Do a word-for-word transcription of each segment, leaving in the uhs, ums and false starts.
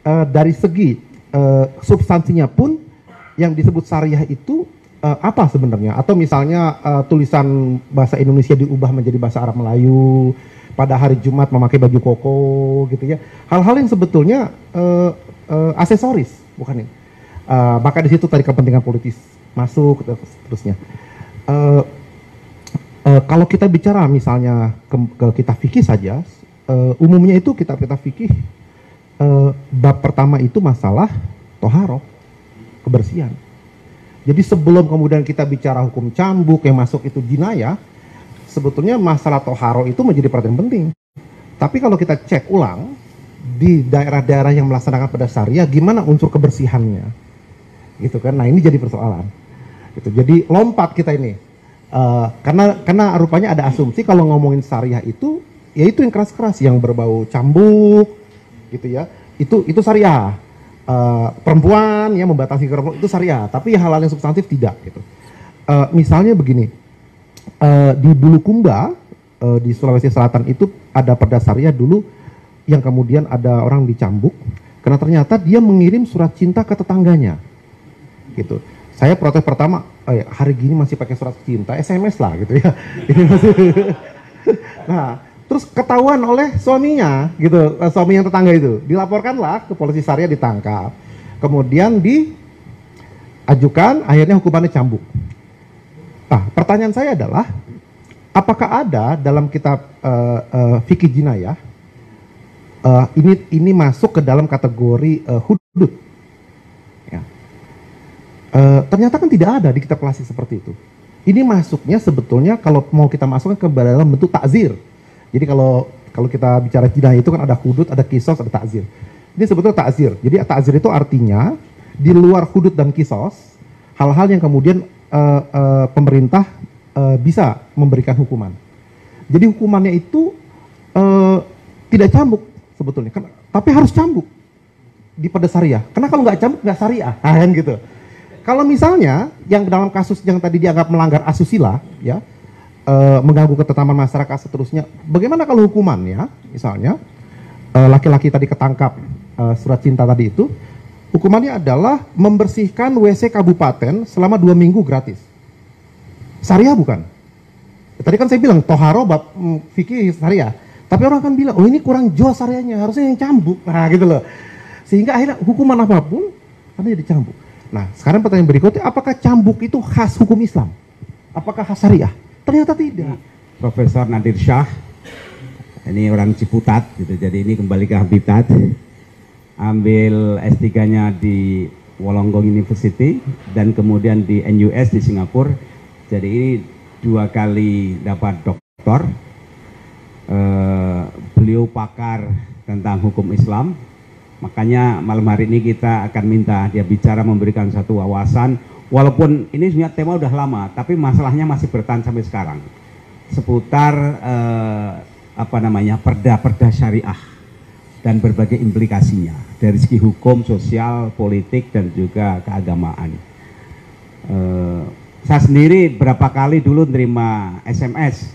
uh, dari segi uh, substansinya pun yang disebut syariah itu uh, apa sebenarnya? Atau misalnya uh, tulisan bahasa Indonesia diubah menjadi bahasa Arab Melayu, pada hari Jumat memakai baju koko gitu ya. Hal-hal yang sebetulnya uh, uh, aksesoris, bukan ini. Uh, maka di situ tadi kepentingan politis masuk dan seterusnya. Uh, uh, kalau kita bicara misalnya ke, ke kitab fikih saja, uh, umumnya itu kitab-kitab fikih uh, bab pertama itu masalah toharoh, kebersihan. Jadi sebelum kemudian kita bicara hukum cambuk yang masuk itu jinayah, sebetulnya masalah toharoh itu menjadi perhatian penting. Tapi kalau kita cek ulang di daerah-daerah yang melaksanakan pada syariah, gimana unsur kebersihannya, gitu kan? Nah ini jadi persoalan. Gitu. Jadi lompat kita ini, uh, karena karena rupanya ada asumsi kalau ngomongin syariah itu, ya itu yang keras-keras, yang berbau cambuk, gitu ya. Itu itu syariah. Uh, perempuan ya membatasi perempuan itu syariah, tapi hal-hal yang substantif tidak. Gitu. Uh, misalnya begini. Uh, di Bulukumba uh, di Sulawesi Selatan itu ada perda syariah dulu yang kemudian ada orang dicambuk karena ternyata dia mengirim surat cinta ke tetangganya gitu. Saya protes pertama, eh, hari gini masih pakai surat cinta, S M S lah gitu ya. Ini masih nah terus ketahuan oleh suaminya gitu, suami yang tetangga itu dilaporkanlah ke polisi syariah, ditangkap, kemudian diajukan, akhirnya hukumannya cambuk. Nah, pertanyaan saya adalah, apakah ada dalam kitab uh, uh, fikih jinayah uh, ini ini masuk ke dalam kategori uh, hudud? Ya. Uh, ternyata kan tidak ada di kitab klasik seperti itu. Ini masuknya sebetulnya kalau mau kita masukkan ke dalam bentuk takzir. Jadi kalau kalau kita bicara jinayah itu kan ada hudud, ada kisos, ada takzir. Ini sebetulnya takzir. Jadi takzir itu artinya di luar hudud dan kisos, hal-hal yang kemudian Uh, uh, pemerintah uh, bisa memberikan hukuman. Jadi hukumannya itu uh, tidak cambuk sebetulnya, kan, tapi harus cambuk di pada syariah. Karena kalau nggak cambuk nggak syariah, ah, kan gitu. Kalau misalnya yang dalam kasus yang tadi dianggap melanggar asusila, ya, uh, mengganggu ketentraman masyarakat seterusnya, bagaimana kalau hukumannya, misalnya uh, laki-laki tadi ketangkap uh, surat cinta tadi itu, hukumannya adalah membersihkan W C kabupaten selama dua minggu gratis. Syariah bukan? Tadi kan saya bilang toharo bab mm, fikih syariah. Tapi orang akan bilang, oh ini kurang jos syariahnya, harusnya yang cambuk. Nah gitu loh. Sehingga akhirnya hukuman apapun karena jadi cambuk. Nah sekarang pertanyaan berikutnya, apakah cambuk itu khas hukum Islam? Apakah khas syariah? Ternyata tidak. Profesor Nadir Shah, ini orang Ciputat, gitu. Jadi ini kembali ke Habitat. Ambil S tiga-nya di Wollongong University dan kemudian di N U S di Singapura. Jadi ini dua kali dapat doktor. Uh, beliau pakar tentang hukum Islam. Makanya malam hari ini kita akan minta dia bicara, memberikan satu wawasan. Walaupun ini sebenarnya tema udah lama, tapi masalahnya masih bertahan sampai sekarang. Seputar uh, apa namanya perda-perda syariah dan berbagai implikasinya dari segi hukum, sosial, politik, dan juga keagamaan. Uh, saya sendiri berapa kali dulu nerima S M S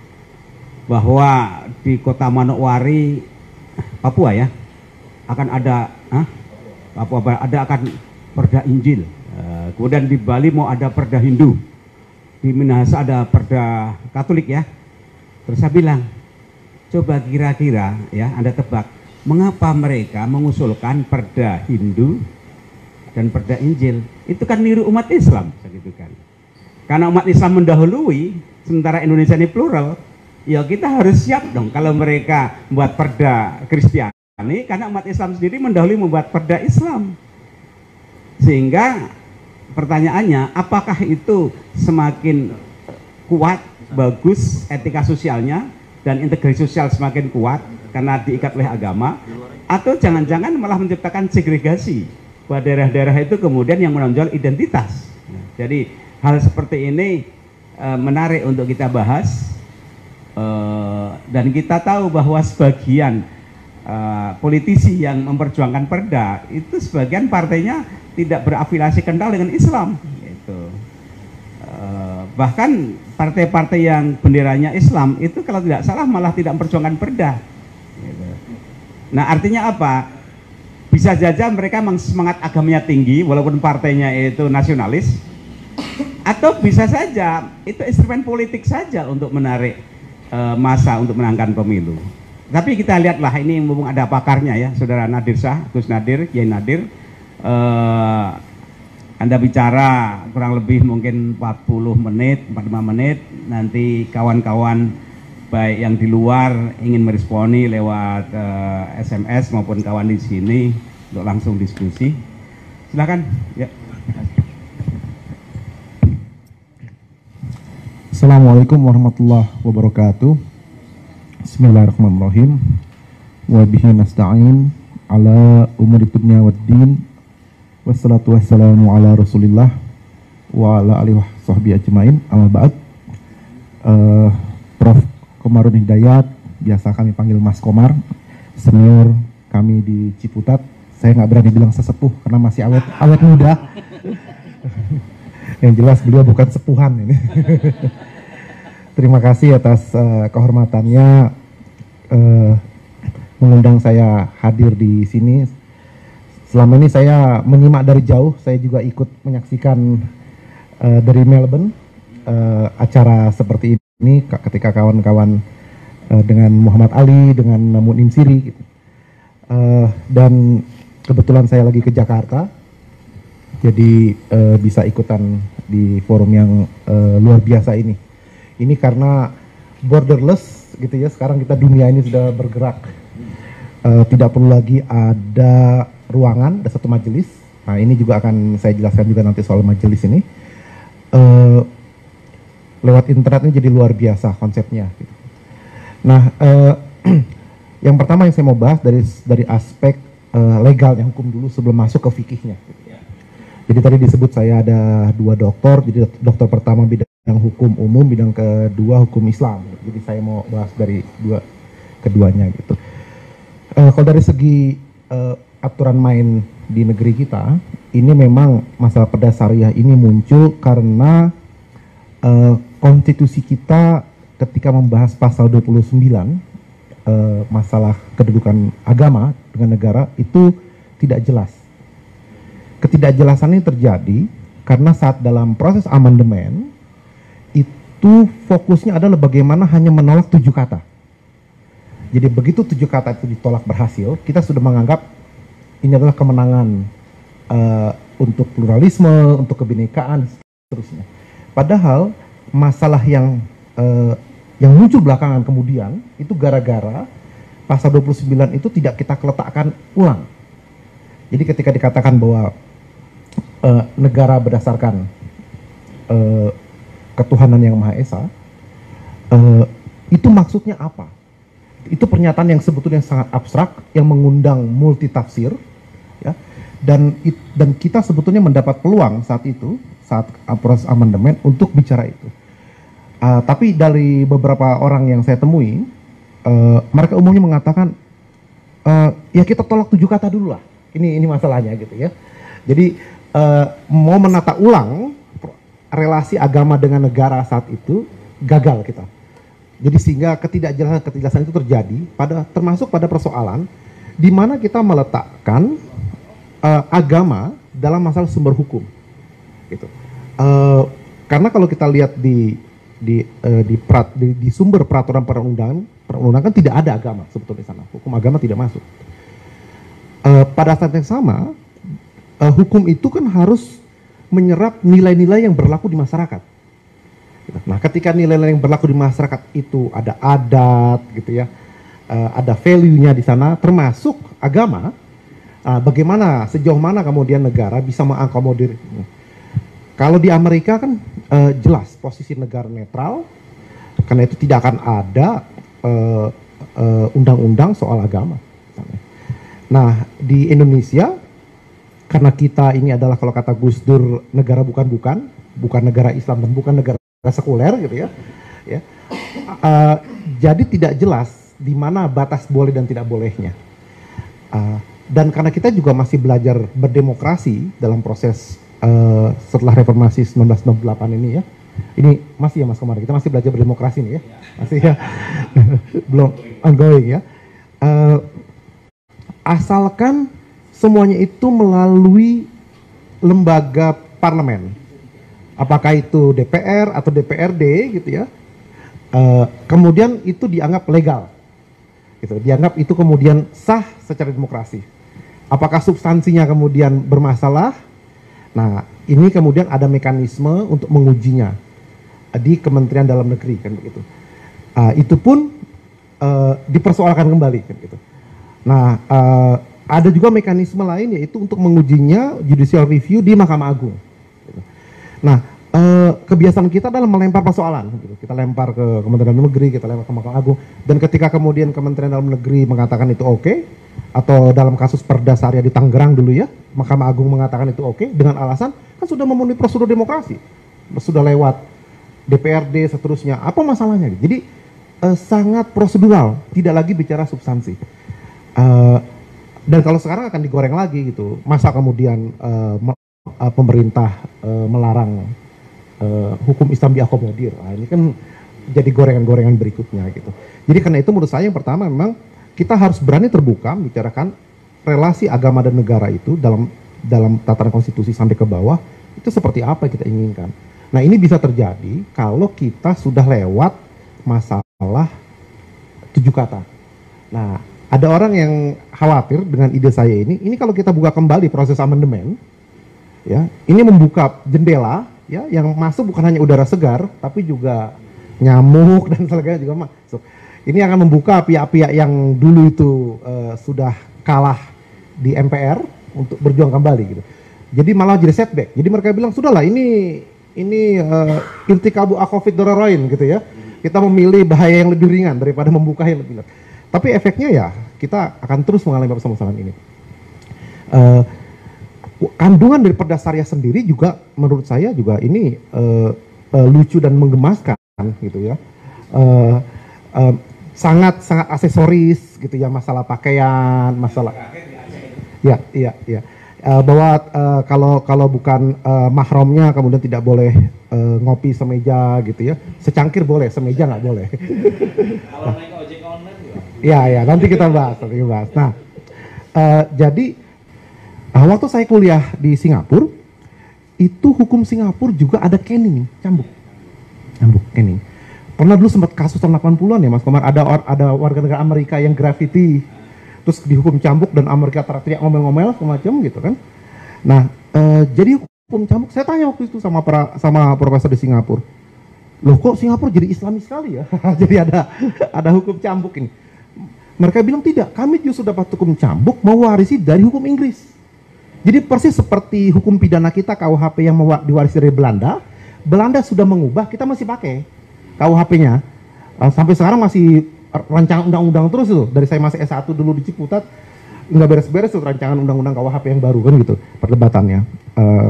bahwa di kota Manokwari, Papua ya, akan ada, ah, Papua ada akan perda Injil. Uh, kemudian di Bali mau ada perda Hindu, di Minahasa ada perda Katolik ya. Terus saya bilang, coba kira-kira ya, Anda tebak, mengapa mereka mengusulkan perda Hindu dan perda Injil? Itu kan niru umat Islam, gitu kan. Karena umat Islam mendahului, sementara Indonesia ini plural, ya kita harus siap dong kalau mereka membuat perda Kristiani, karena umat Islam sendiri mendahului membuat perda Islam. Sehingga pertanyaannya, apakah itu semakin kuat, bagus etika sosialnya, dan integrasi sosial semakin kuat karena diikat oleh agama, atau jangan-jangan malah menciptakan segregasi bahwa daerah-daerah itu kemudian yang menonjol identitas. Nah, jadi hal seperti ini e, menarik untuk kita bahas, e, dan kita tahu bahwa sebagian e, politisi yang memperjuangkan perda itu sebagian partainya tidak berafiliasi kental dengan Islam, gitu. E, bahkan partai-partai yang benderanya Islam itu kalau tidak salah malah tidak memperjuangkan perda. Nah artinya apa? bisa saja mereka memang semangat agamanya tinggi walaupun partainya itu nasionalis, atau bisa saja itu instrumen politik saja untuk menarik uh, massa untuk menangkan pemilu. Tapi kita lihatlah, ini mumpung ada pakarnya ya, Saudara Nadir Shah, Gus Nadir, Kiai Nadir, uh, Anda bicara kurang lebih mungkin empat puluh menit, empat puluh lima menit, nanti kawan-kawan baik yang di luar ingin meresponi lewat uh, S M S maupun kawan di sini untuk langsung diskusi. Silakan. Ya. Assalamualaikum warahmatullahi wabarakatuh. Bismillahirrahmanirrahim. Wa bihi nasta'in ala umuri dunya waddin. Wassalatu wassalamu ala Rasulillah wa ala alihi washabbihi ajmain. Amma ba'd. Uh, Prof Komarudin Hidayat, biasa kami panggil Mas Komar, senior kami di Ciputat. Saya nggak berani bilang sesepuh karena masih awet awet muda. Yang jelas beliau bukan sepuhan ini. Terima kasih atas uh, kehormatannya uh, mengundang saya hadir di sini. Selama ini saya menyimak dari jauh, saya juga ikut menyaksikan uh, dari Melbourne uh, acara seperti ini ketika kawan-kawan uh, dengan Muhammad Ali, dengan Munim Siri, gitu. uh, dan kebetulan saya lagi ke Jakarta, jadi uh, bisa ikutan di forum yang uh, luar biasa ini. Ini karena borderless gitu ya, sekarang kita dunia ini sudah bergerak, uh, tidak perlu lagi ada ruangan, ada satu majelis. Nah ini juga akan saya jelaskan juga nanti soal majelis ini. Uh, lewat internet ini jadi luar biasa konsepnya. Gitu. Nah uh, yang pertama yang saya mau bahas dari dari aspek uh, legalnya, hukum dulu sebelum masuk ke fikihnya. Gitu. Jadi tadi disebut saya ada dua doktor, jadi dokter pertama bidang hukum umum, bidang kedua hukum Islam. Jadi saya mau bahas dari dua keduanya gitu. Uh, kalau dari segi uh, aturan main di negeri kita, ini memang masalah perda syariah ini muncul karena uh, konstitusi kita ketika membahas pasal dua puluh sembilan uh, masalah kedudukan agama dengan negara itu tidak jelas. Ketidakjelasan ini terjadi karena saat dalam proses amandemen itu fokusnya adalah bagaimana hanya menolak tujuh kata. Jadi begitu tujuh kata itu ditolak berhasil, kita sudah menganggap ini adalah kemenangan uh, untuk pluralisme, untuk kebinekaan, seterusnya. Padahal masalah yang uh, yang muncul belakangan kemudian itu gara-gara pasal dua puluh sembilan itu tidak kita letakkan ulang. Jadi ketika dikatakan bahwa uh, negara berdasarkan uh, ketuhanan yang Maha Esa, uh, itu maksudnya apa? Itu pernyataan yang sebetulnya sangat abstrak, yang mengundang multi tafsir, ya. Dan it, dan kita sebetulnya mendapat peluang saat itu, saat proses amandemen untuk bicara itu. Uh, tapi dari beberapa orang yang saya temui, uh, mereka umumnya mengatakan, uh, ya kita tolak tujuh kata dulu lah. Ini ini masalahnya gitu ya. Jadi uh, mau menata ulang relasi agama dengan negara saat itu gagal kita. Jadi sehingga ketidakjelasan ketidakjelasan itu terjadi pada termasuk pada persoalan di mana kita meletakkan uh, agama dalam masalah sumber hukum. Gitu. Uh, karena kalau kita lihat di di uh, di, prat, di di sumber peraturan perundang perundangan tidak ada agama sebetulnya di sana. Hukum agama tidak masuk. Uh, pada saat yang sama, uh, hukum itu kan harus menyerap nilai-nilai yang berlaku di masyarakat. Nah, ketika nilai-nilai yang berlaku di masyarakat itu ada adat, gitu ya, uh, ada value-nya di sana, termasuk agama. Uh, bagaimana, sejauh mana kemudian negara bisa mengakomodir? Kalau di Amerika kan uh, jelas posisi negara netral, karena itu tidak akan ada uh, uh, undang-undang soal agama. Nah, di Indonesia, karena kita ini adalah kalau kata Gus Dur negara bukan-bukan, bukan negara Islam dan bukan negara sekuler gitu ya, ya. Uh, jadi tidak jelas di mana batas boleh dan tidak bolehnya. Uh, dan karena kita juga masih belajar berdemokrasi dalam proses uh, setelah reformasi seribu sembilan ratus enam puluh delapan ini ya. Ini masih ya Mas Komar, kita masih belajar berdemokrasi nih ya, masih ya, belum ongoing ya. Uh, asalkan semuanya itu melalui lembaga parlemen. Apakah itu D P R atau D P R D gitu ya. Uh, kemudian itu dianggap legal. Gitu. Dianggap itu kemudian sah secara demokrasi. Apakah substansinya kemudian bermasalah? Nah, ini kemudian ada mekanisme untuk mengujinya di Kementerian Dalam Negeri kan begitu. Uh, itu pun uh, dipersoalkan kembali kan gitu. Nah, uh, ada juga mekanisme lain yaitu untuk mengujinya judicial review di Mahkamah Agung. Gitu. Nah, uh, kebiasaan kita adalah melempar persoalan. Gitu. Kita lempar ke Kementerian Dalam Negeri, kita lempar ke Mahkamah Agung. Dan ketika kemudian Kementerian Dalam Negeri mengatakan itu oke, okay, atau dalam kasus Perda Syariah di Tangerang dulu ya, Mahkamah Agung mengatakan itu oke, okay, dengan alasan kan sudah memenuhi prosedur demokrasi, sudah lewat D P R D seterusnya, apa masalahnya? Jadi uh, sangat prosedural, tidak lagi bicara substansi. Uh, dan kalau sekarang akan digoreng lagi gitu, masa kemudian uh, uh, pemerintah uh, melarang uh, hukum Islam diakomodir, nah, ini kan jadi gorengan-gorengan berikutnya gitu. Jadi karena itu menurut saya yang pertama memang kita harus berani terbuka membicarakan relasi agama dan negara itu dalam dalam tataran konstitusi sampai ke bawah itu seperti apa yang kita inginkan. Nah ini bisa terjadi kalau kita sudah lewat masalah tujuh kata. Nah ada orang yang khawatir dengan ide saya ini, ini kalau kita buka kembali proses amandemen, ya ini membuka jendela, ya yang masuk bukan hanya udara segar, tapi juga nyamuk dan sebagainya juga masuk. Ini akan membuka pihak-pihak yang dulu itu uh, sudah kalah di M P R untuk berjuang kembali gitu. Jadi malah jadi setback. Jadi mereka bilang sudahlah ini ini uh, irtikabu akhafid dararain gitu ya. Kita memilih bahaya yang lebih ringan daripada membuka yang lebih berat. Tapi efeknya ya kita akan terus mengalami permasalahan ini. Uh, kandungan dari Perda Syariah sendiri juga menurut saya juga ini uh, uh, lucu dan menggemaskan gitu ya. Uh, uh, sangat sangat aksesoris gitu ya, masalah pakaian, masalah ya iya iya uh, bahwa uh, kalau kalau bukan uh, mahramnya kemudian tidak boleh uh, ngopi semeja gitu ya, secangkir boleh, semeja nggak boleh. Kalau naik ojek online juga? Ya ya nanti kita bahas nanti kita bahas. Nah uh, jadi uh, waktu saya kuliah di Singapura itu hukum Singapura juga ada caning, cambuk, cambuk caning. Pernah dulu sempat kasus tahun delapan puluhan ya Mas Komar, ada or, ada warga negara Amerika yang graffiti terus dihukum cambuk dan Amerika teriak ngomel-ngomel semacam gitu kan. Nah e, jadi hukum cambuk, saya tanya waktu itu sama para, sama profesor di Singapura, loh kok Singapura jadi Islami sekali ya? Jadi ada ada hukum cambuk ini. Mereka bilang tidak, kami justru dapat hukum cambuk mewarisi dari hukum Inggris. Jadi persis seperti hukum pidana kita K U H P yang diwarisi dari Belanda, Belanda sudah mengubah, kita masih pakai K U H P-nya. Uh, sampai sekarang masih rancangan undang-undang terus itu. Dari saya masih S satu dulu di Ciputat, nggak beres-beres tuh rancangan undang-undang K U H P yang baru kan gitu, perdebatannya. Uh,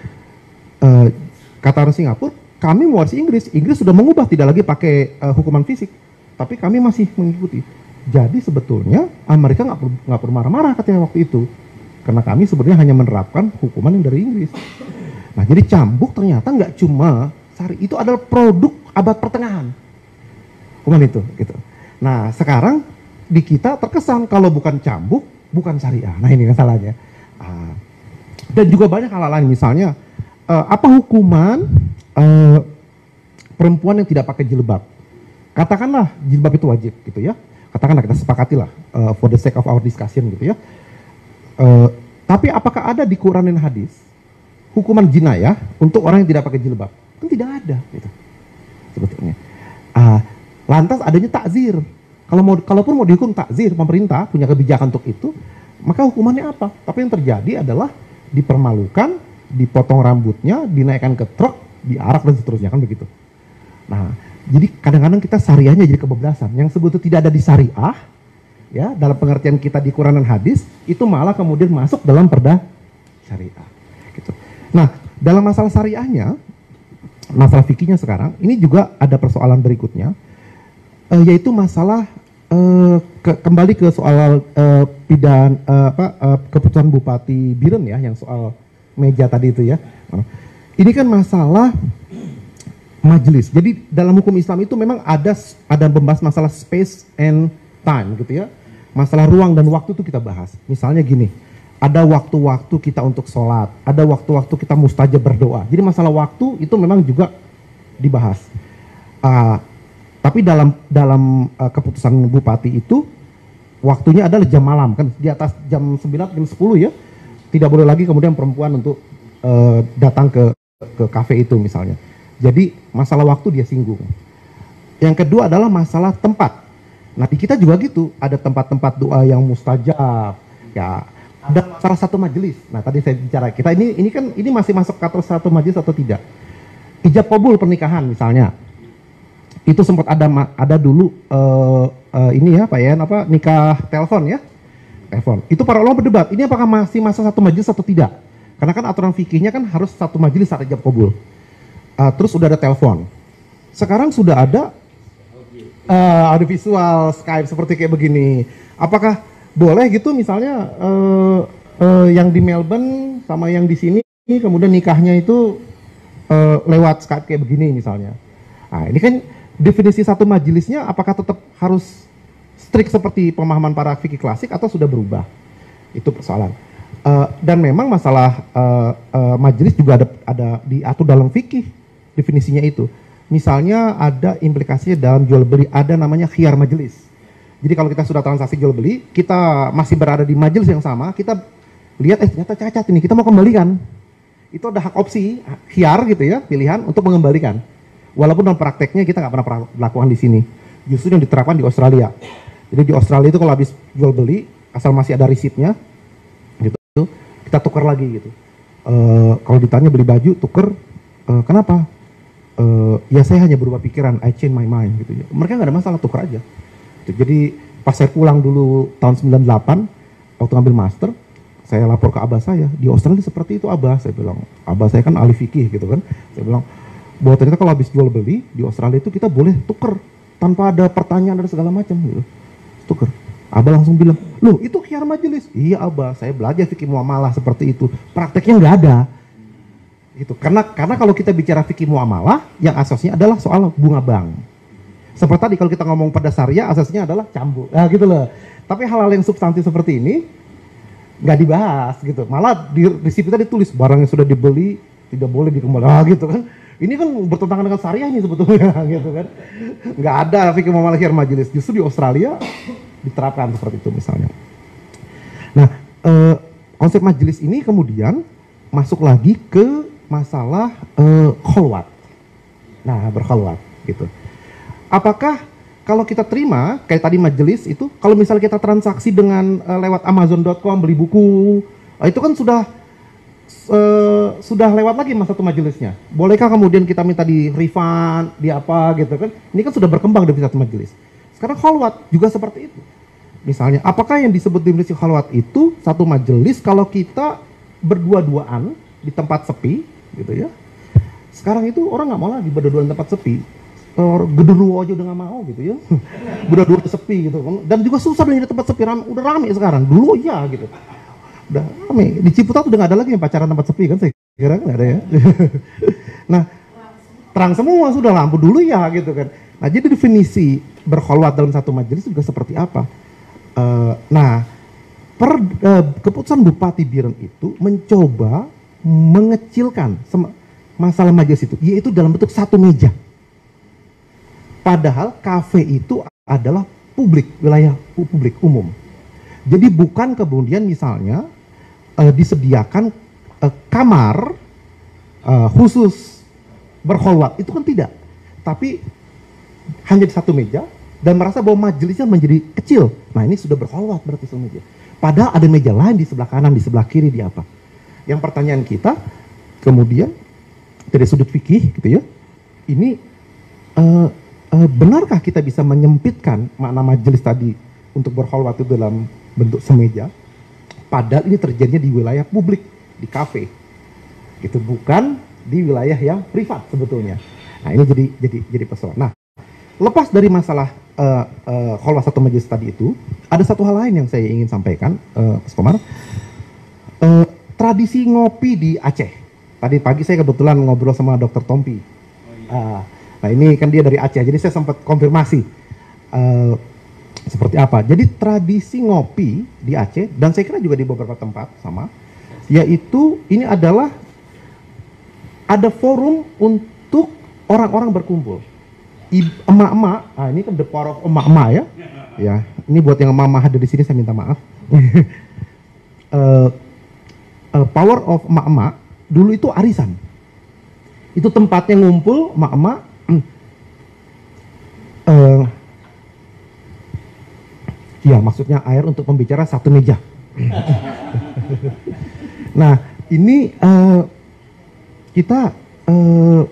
uh, kata orang Singapura, kami mewarisi Inggris. Inggris sudah mengubah, tidak lagi pakai uh, hukuman fisik, tapi kami masih mengikuti. Jadi sebetulnya Amerika nggak perlu nggak perlu marah-marah ketika waktu itu, karena kami sebenarnya hanya menerapkan hukuman yang dari Inggris. Nah jadi cambuk ternyata nggak cuma sari, itu adalah produk abad pertengahan, hukuman itu gitu. Nah sekarang di kita terkesan kalau bukan cambuk bukan syariah. Nah ini masalahnya. Ah. Dan juga banyak hal lain, misalnya uh, apa hukuman uh, perempuan yang tidak pakai jilbab? Katakanlah jilbab itu wajib gitu ya. Katakanlah kita sepakatilah uh, for the sake of our discussion gitu ya. Uh, tapi apakah ada di Quran dan hadis hukuman jinayah untuk orang yang tidak pakai jilbab? Kan tidak ada gitu sebetulnya. Uh, lantas adanya takzir. Kalau mau, kalaupun mau dihukum takzir, pemerintah punya kebijakan untuk itu, maka hukumannya apa? Tapi yang terjadi adalah dipermalukan, dipotong rambutnya, dinaikkan ke truk, diarak dan seterusnya, kan begitu. Nah, jadi kadang-kadang kita syariahnya jadi kebablasan. Yang sebetulnya tidak ada di syariah, ya dalam pengertian kita di Quran dan hadis, itu malah kemudian masuk dalam perda syariah. Gitu. Nah, dalam masalah syariahnya, masalah fikihnya sekarang, ini juga ada persoalan berikutnya, uh, yaitu masalah uh, ke, kembali ke soal uh, pidan uh, apa uh, keputusan Bupati Biren ya, yang soal meja tadi itu ya. Uh, ini kan masalah majelis. Jadi dalam hukum Islam itu memang ada ada membahas masalah space and time gitu ya. Masalah ruang dan waktu itu kita bahas. Misalnya gini, ada waktu-waktu kita untuk sholat, ada waktu-waktu kita mustajab berdoa. Jadi masalah waktu itu memang juga dibahas. Uh, tapi dalam dalam uh, keputusan bupati itu waktunya adalah jam malam, kan di atas jam sembilan, jam sepuluh ya. Tidak boleh lagi kemudian perempuan untuk uh, datang ke ke kafe itu misalnya. Jadi masalah waktu dia singgung. Yang kedua adalah masalah tempat. Nah di kita juga gitu, ada tempat-tempat doa yang mustajab, ya ada salah satu majelis. Nah tadi saya bicara kita ini ini kan ini masih masuk kategori satu majelis atau tidak? Ijab kabul pernikahan misalnya, itu sempat ada ada dulu uh, uh, ini ya Pak Yan apa nikah telepon ya, telepon. Itu para ulama berdebat, ini apakah masih masuk satu majelis atau tidak? Karena kan aturan fikihnya kan harus satu majelis saat ijab kabul. Uh, terus udah ada telepon. Sekarang sudah ada Uh, audiovisual Skype seperti kayak begini. Apakah boleh gitu misalnya uh, uh, yang di Melbourne sama yang di sini kemudian nikahnya itu uh, lewat Skype kayak begini misalnya. Nah ini kan definisi satu majelisnya apakah tetap harus strict seperti pemahaman para fikih klasik atau sudah berubah? Itu persoalan. Uh, dan memang masalah uh, uh, majelis juga ada, ada diatur dalam fikih definisinya itu. Misalnya ada implikasinya dalam jual beli, ada namanya khiyar majelis. Jadi kalau kita sudah transaksi jual beli, kita masih berada di majelis yang sama, kita lihat eh ternyata cacat ini, kita mau kembalikan. Itu ada hak opsi, khiyar gitu ya, pilihan untuk mengembalikan. Walaupun dalam prakteknya kita nggak pernah lakukan di sini. Justru yang diterapkan di Australia. Jadi di Australia itu kalau habis jual beli, asal masih ada resipnya, gitu, kita tukar lagi gitu. Uh, kalau ditanya beli baju, tuker, uh, kenapa? Uh, ya saya hanya berubah pikiran, I change my mind gitu ya. Mereka nggak ada masalah, tuker aja. Jadi pas saya pulang dulu tahun sembilan puluh delapan waktu ngambil master, saya lapor ke abah saya, di Australia seperti itu abah. Saya bilang, abah saya kan ahli fikih gitu kan. Saya bilang, bahwa ternyata kalau habis jual beli di Australia itu kita boleh tuker tanpa ada pertanyaan dan segala macam gitu. Tuker. Abah langsung bilang, loh itu khiyar majelis. Iya abah, saya belajar fikih muamalah seperti itu. Prakteknya nggak ada. Gitu. Karena karena kalau kita bicara fikih muamalah, yang asasnya adalah soal bunga bank. Seperti tadi kalau kita ngomong pada syariah, asasnya adalah cambuk. Nah gitu loh. Tapi hal-hal yang substantif seperti ini nggak dibahas gitu. Malah di resip kita ditulis barang yang sudah dibeli tidak boleh dikembalikan. Ah, gitu kan. Ini kan bertentangan dengan syariah ini sebetulnya gitu kan. Nggak ada fikih muamalah khiyar majelis. Justru di Australia diterapkan seperti itu misalnya. Nah, eh, konsep majelis ini kemudian masuk lagi ke masalah uh, kholwat. Nah, berkholwat gitu. Apakah kalau kita terima kayak tadi majelis itu, kalau misalnya kita transaksi dengan uh, lewat amazon dot com beli buku, uh, itu kan sudah uh, sudah lewat lagi masa satu majelisnya. Bolehkah kemudian kita minta di refund, di apa gitu kan? Ini kan sudah berkembang dari satu majelis. Sekarang kholwat juga seperti itu. Misalnya, apakah yang disebut definisi kholwat itu satu majelis kalau kita berdua-duaan di tempat sepi gitu ya. Sekarang itu orang nggak mau lagi berdua-duaan di tempat sepi. Geduru aja udah nggak mau gitu ya. Berdua-duaan sepi gitu. Dan juga susah di tempat sepi, rame, udah rame sekarang. Dulu ya gitu. Udah rame. Di Ciputat udah nggak ada lagi yang pacaran tempat sepi kan, saya kira nggak ada ya. Nah, terang semua sudah, lampu dulu ya gitu kan. Nah, jadi definisi berkholwat dalam satu majelis juga seperti apa? Uh, nah, per, uh, keputusan Bupati Biren itu mencoba mengecilkan masalah majelis itu, yaitu dalam bentuk satu meja. Padahal kafe itu adalah publik, wilayah publik umum. Jadi bukan kemudian misalnya uh, disediakan uh, kamar uh, khusus berkholwat, itu kan tidak. Tapi hanya di satu meja dan merasa bahwa majelisnya menjadi kecil. Nah ini sudah berkholwat berarti satu meja. Padahal ada meja lain di sebelah kanan, di sebelah kiri, di apa. Yang pertanyaan kita kemudian dari sudut fikih gitu ya, ini uh, uh, benarkah kita bisa menyempitkan makna majelis tadi untuk berkholwat itu dalam bentuk semeja, padahal ini terjadinya di wilayah publik, di kafe, itu bukan di wilayah yang privat sebetulnya. Nah ini jadi jadi jadi persoalan. Nah lepas dari masalah uh, uh, kholwat satu majelis tadi itu, ada satu hal lain yang saya ingin sampaikan, uh, Mas Komar. Uh, Tradisi ngopi di Aceh. Tadi pagi saya kebetulan ngobrol sama dokter Tompi. Oh, iya. uh, nah ini kan dia dari Aceh, jadi saya sempat konfirmasi. Uh, seperti apa. Jadi tradisi ngopi di Aceh, dan saya kira juga di beberapa tempat sama, yaitu ini adalah ada forum untuk orang-orang berkumpul. Emak-emak, ah ini kan the power of emak-emak ya. Ya, ini buat yang mama hadir di sini saya minta maaf. uh, uh, power of emak-emak dulu itu arisan. Itu tempatnya ngumpul emak-emak. Uh, ya, maksudnya air untuk pembicara satu meja. Nah, ini uh, kita uh,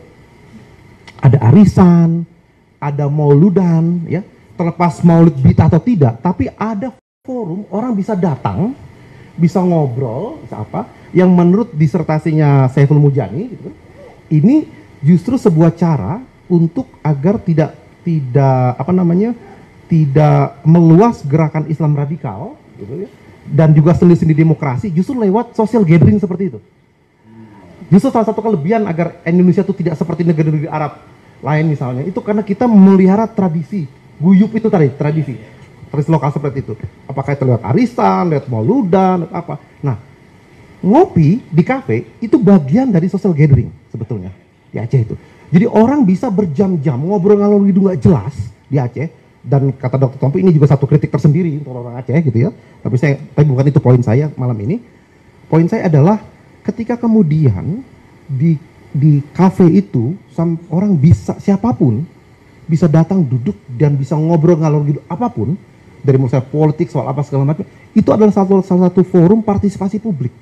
ada arisan, ada mauludan, ya. Terlepas maulid bid'ah atau tidak, tapi ada forum orang bisa datang, bisa ngobrol, bisa apa, yang menurut disertasinya Saiful Mujani, gitu, ini justru sebuah cara untuk agar tidak tidak apa namanya tidak meluas gerakan Islam radikal, gitu ya, dan juga seni-seni demokrasi justru lewat social gathering seperti itu. Justru salah satu kelebihan agar Indonesia itu tidak seperti negara-negara Arab lain misalnya, itu karena kita memelihara tradisi, guyup itu tadi, tradisi, tradisi lokal seperti itu. Apakah itu lewat arisan, lewat mauludan, apa. Nah, ngopi di kafe itu bagian dari social gathering sebetulnya di Aceh itu. Jadi orang bisa berjam-jam ngobrol ngalor ngidul nggak jelas di Aceh, dan kata dokter Tompi ini juga satu kritik tersendiri untuk orang Aceh gitu ya. Tapi saya, tapi bukan itu poin saya malam ini. Poin saya adalah ketika kemudian di di kafe itu orang bisa, siapapun bisa datang duduk dan bisa ngobrol ngalor ngidul apapun, dari menurut saya politik soal apa segala macam, itu adalah satu, salah satu forum partisipasi publik.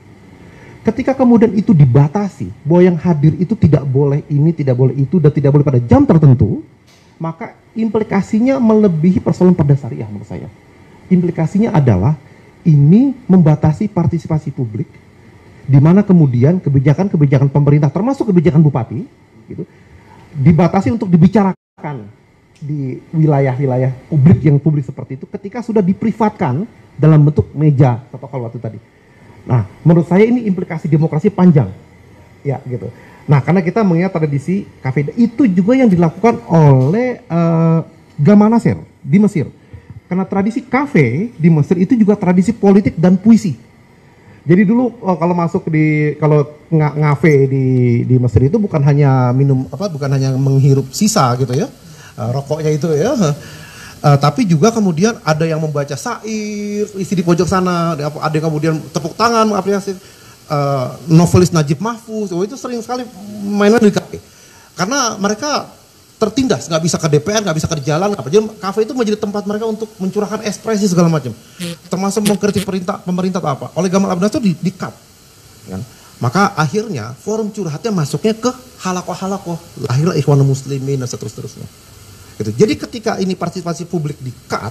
Ketika kemudian itu dibatasi bahwa yang hadir itu tidak boleh ini, tidak boleh itu, dan tidak boleh pada jam tertentu, maka implikasinya melebihi persoalan pada syariah menurut saya. Implikasinya adalah ini membatasi partisipasi publik, di mana kemudian kebijakan-kebijakan pemerintah termasuk kebijakan bupati gitu, dibatasi untuk dibicarakan di wilayah-wilayah publik yang publik seperti itu ketika sudah diprivatkan dalam bentuk meja atau kalau waktu tadi. Nah, menurut saya ini implikasi demokrasi panjang ya gitu. Nah, karena kita mengingat tradisi kafe itu juga yang dilakukan oleh uh, Gamal Nasser di Mesir. Karena tradisi kafe di Mesir itu juga tradisi politik dan puisi. Jadi dulu oh, kalau masuk di kalau ng ngafe di di Mesir itu bukan hanya minum apa bukan hanya menghirup sisa gitu ya, uh, rokoknya itu ya, uh, tapi juga kemudian ada yang membaca syair isi di pojok sana, ada yang kemudian tepuk tangan mengapresiasi uh, novelis Najib Mahfuz. Oh, itu sering sekali mainan di kafe karena mereka tertindas, nggak bisa ke D P R, nggak bisa ke jalan, apa. Jadi kafe itu menjadi tempat mereka untuk mencurahkan ekspresi segala macam, termasuk mengkritik perintah pemerintah atau apa. Oleh Gamal Abdel Nasser di, di cut, kan? Maka akhirnya forum curhatnya masuknya ke halakoh-halakoh, lahirlah Ikhwanul Muslimin dan seterus-terusnya. Gitu. Jadi ketika ini partisipasi publik di cut,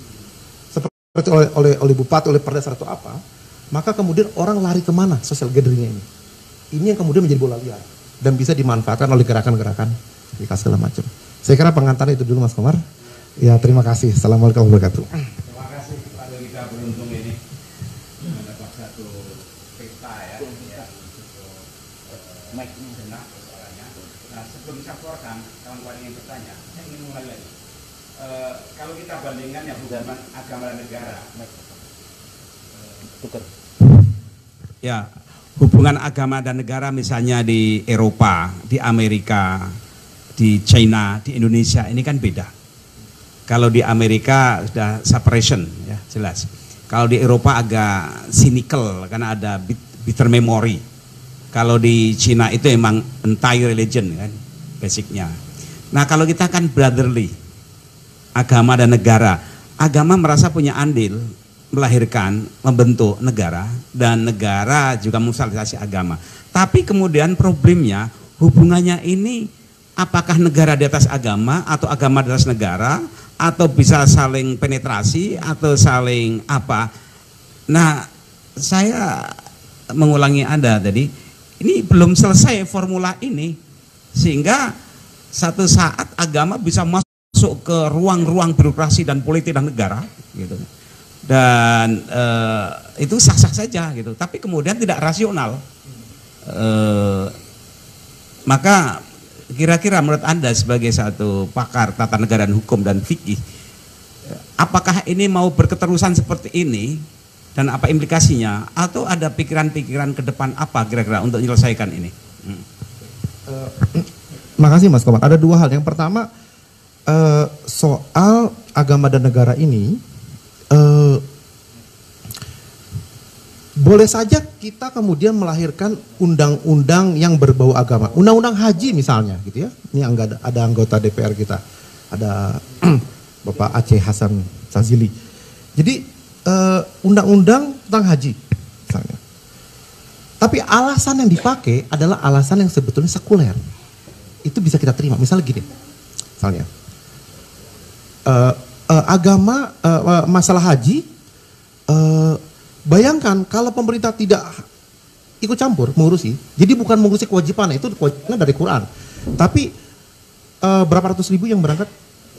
seperti oleh oleh, oleh bupati, oleh perda atau apa, maka kemudian orang lari kemana social gatheringnya ini? Ini yang kemudian menjadi bola liar dan bisa dimanfaatkan oleh gerakan-gerakan segala macam. Saya kira pengantar itu dulu Mas Komar. Ya, terima kasih. Assalamualaikum warahmatullahi wabarakatuh. Terima kasih pada kita beruntung ini mendapat satu pesta ya, ya untuk mic ini benar soalnya. Nah, sebelum saya keluarkan, kawan-kawan ingin bertanya, saya ingin mulai lagi. Uh, kalau kita bandingkan ya hubungan agama dan negara, Tuker. ya hubungan agama dan negara misalnya di Eropa, di Amerika, di China, di Indonesia ini kan beda. Kalau di Amerika sudah separation ya jelas. Kalau di Eropa agak cynical karena ada bitter memory. Kalau di China itu emang entire religion kan basicnya. Nah kalau kita kan brotherly, agama dan negara. Agama merasa punya andil melahirkan, membentuk negara, dan negara juga memfasilitasi agama. Tapi kemudian problemnya hubungannya ini apakah negara di atas agama atau agama di atas negara atau bisa saling penetrasi atau saling apa. Nah, saya mengulangi Anda tadi, ini belum selesai formula ini sehingga satu saat agama bisa masuk ke ruang-ruang birokrasi dan politik dan negara gitu. Dan eh, itu sah-sah saja gitu, tapi kemudian tidak rasional. Eh, maka kira-kira menurut Anda sebagai satu pakar tata negara dan hukum dan fikih, apakah ini mau berketerusan seperti ini dan apa implikasinya, atau ada pikiran-pikiran ke depan apa kira-kira untuk menyelesaikan ini? Hmm. Uh, makasih Mas Komar. Ada dua hal. Yang pertama, uh, soal agama dan negara ini, uh, boleh saja kita kemudian melahirkan undang-undang yang berbau agama. Undang-undang haji misalnya gitu ya. Ini ada, ada anggota D P R kita, ada Bapak Aceh Hasan Sazili. Jadi undang-undang uh, tentang haji misalnya. Tapi alasan yang dipakai adalah alasan yang sebetulnya sekuler. Itu bisa kita terima. Misalnya gini, misalnya uh, uh, agama uh, masalah haji, uh, bayangkan kalau pemerintah tidak ikut campur mengurusi, jadi bukan mengurusi kewajiban, itu kewajibannya dari Quran. Tapi uh, berapa ratus ribu yang berangkat?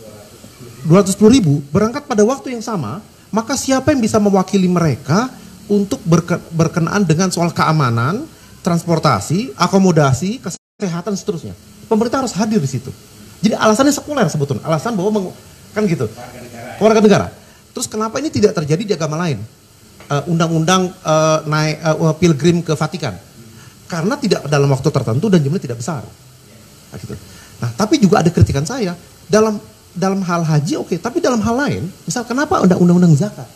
dua ratus sepuluh ribu berangkat pada waktu yang sama. Maka siapa yang bisa mewakili mereka untuk berke, berkenaan dengan soal keamanan, transportasi, akomodasi, kesehatan, seterusnya. Pemerintah harus hadir di situ. Jadi alasannya sekuler sebetulnya. Alasan bahwa meng, kan gitu. Keluarga negara. Terus kenapa ini tidak terjadi di agama lain? Uh, undang-undang uh, naik uh, pilgrim ke Vatikan. Karena tidak dalam waktu tertentu dan jumlahnya tidak besar. Nah, gitu. Nah, tapi juga ada kritikan saya dalam dalam hal haji oke, okay. Tapi dalam hal lain, misal kenapa ada undang-undang zakat?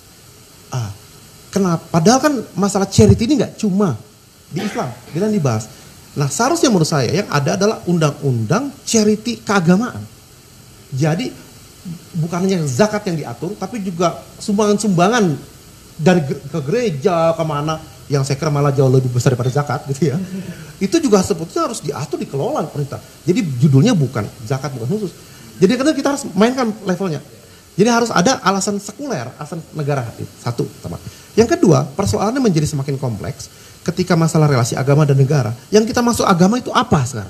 Ah, kenapa? Padahal kan masalah charity ini nggak cuma di Islam, bilang dibahas. Nah, seharusnya menurut saya yang ada adalah undang-undang charity keagamaan. Jadi bukan hanya zakat yang diatur, tapi juga sumbangan-sumbangan dari ke gereja kemana, yang saya kira malah jauh lebih besar daripada zakat, gitu ya. Itu juga sebetulnya harus diatur, dikelola pemerintah. Jadi judulnya bukan zakat, bukan khusus. Jadi karena kita harus mainkan levelnya. Jadi harus ada alasan sekuler, alasan negara hadir. Satu, pertama. Yang kedua, persoalannya menjadi semakin kompleks ketika masalah relasi agama dan negara. Yang kita masuk agama itu apa sekarang?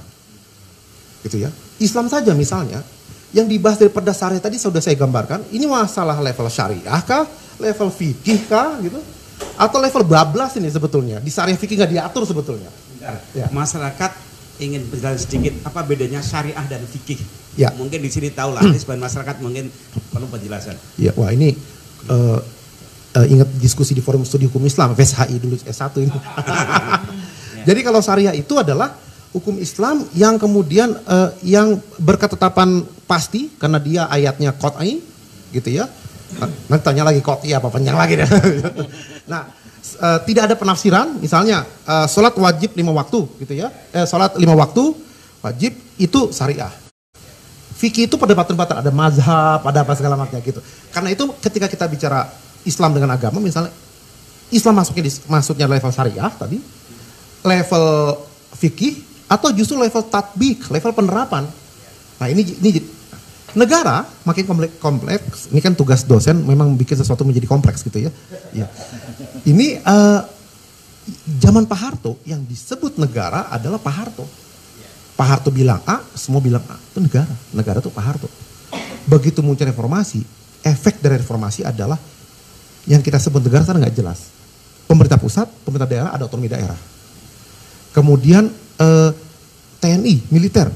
Gitu ya. Islam saja misalnya, yang dibahas dari perda syariah tadi sudah saya gambarkan, ini masalah level syariah kah, level fikih kah gitu, atau level bablas ini sebetulnya. Di syariah fikih nggak diatur sebetulnya. Ya. Masyarakat ingin berjalan sedikit, apa bedanya syariah dan fikih? Ya. Mungkin di sini tahu lah, sebagian masyarakat mungkin perlu penjelasan. Ya, wah ini uh, uh, ingat diskusi di forum studi hukum Islam, V S H I dulu S satu ini. Jadi kalau syariah itu adalah hukum Islam yang kemudian uh, yang berketetapan pasti karena dia ayatnya qat'i gitu ya. Nanti tanya lagi qat'i apa panjang lagi deh. Nah, Uh, tidak ada penafsiran, misalnya uh, sholat wajib lima waktu gitu ya, eh, sholat lima waktu wajib itu syariah. Fikih itu perdebatan-perdebatan, ada mazhab, ada apa segala macamnya gitu. Karena itu ketika kita bicara Islam dengan agama, misalnya Islam masuknya di, masuknya level syariah tadi, level fikih, atau justru level tatbik, level penerapan. Nah ini ini negara makin kompleks, kompleks. Ini kan tugas dosen memang bikin sesuatu menjadi kompleks gitu ya. Ya. Ini uh, zaman Pak Harto yang disebut negara adalah Pak Harto. Pak Harto bilang A, semua bilang A. Itu negara. Negara itu Pak Harto. Begitu muncul reformasi, efek dari reformasi adalah yang kita sebut negara sekarang nggak jelas. Pemerintah pusat, pemerintah daerah, ada otonomi daerah. Kemudian uh, T N I, militer,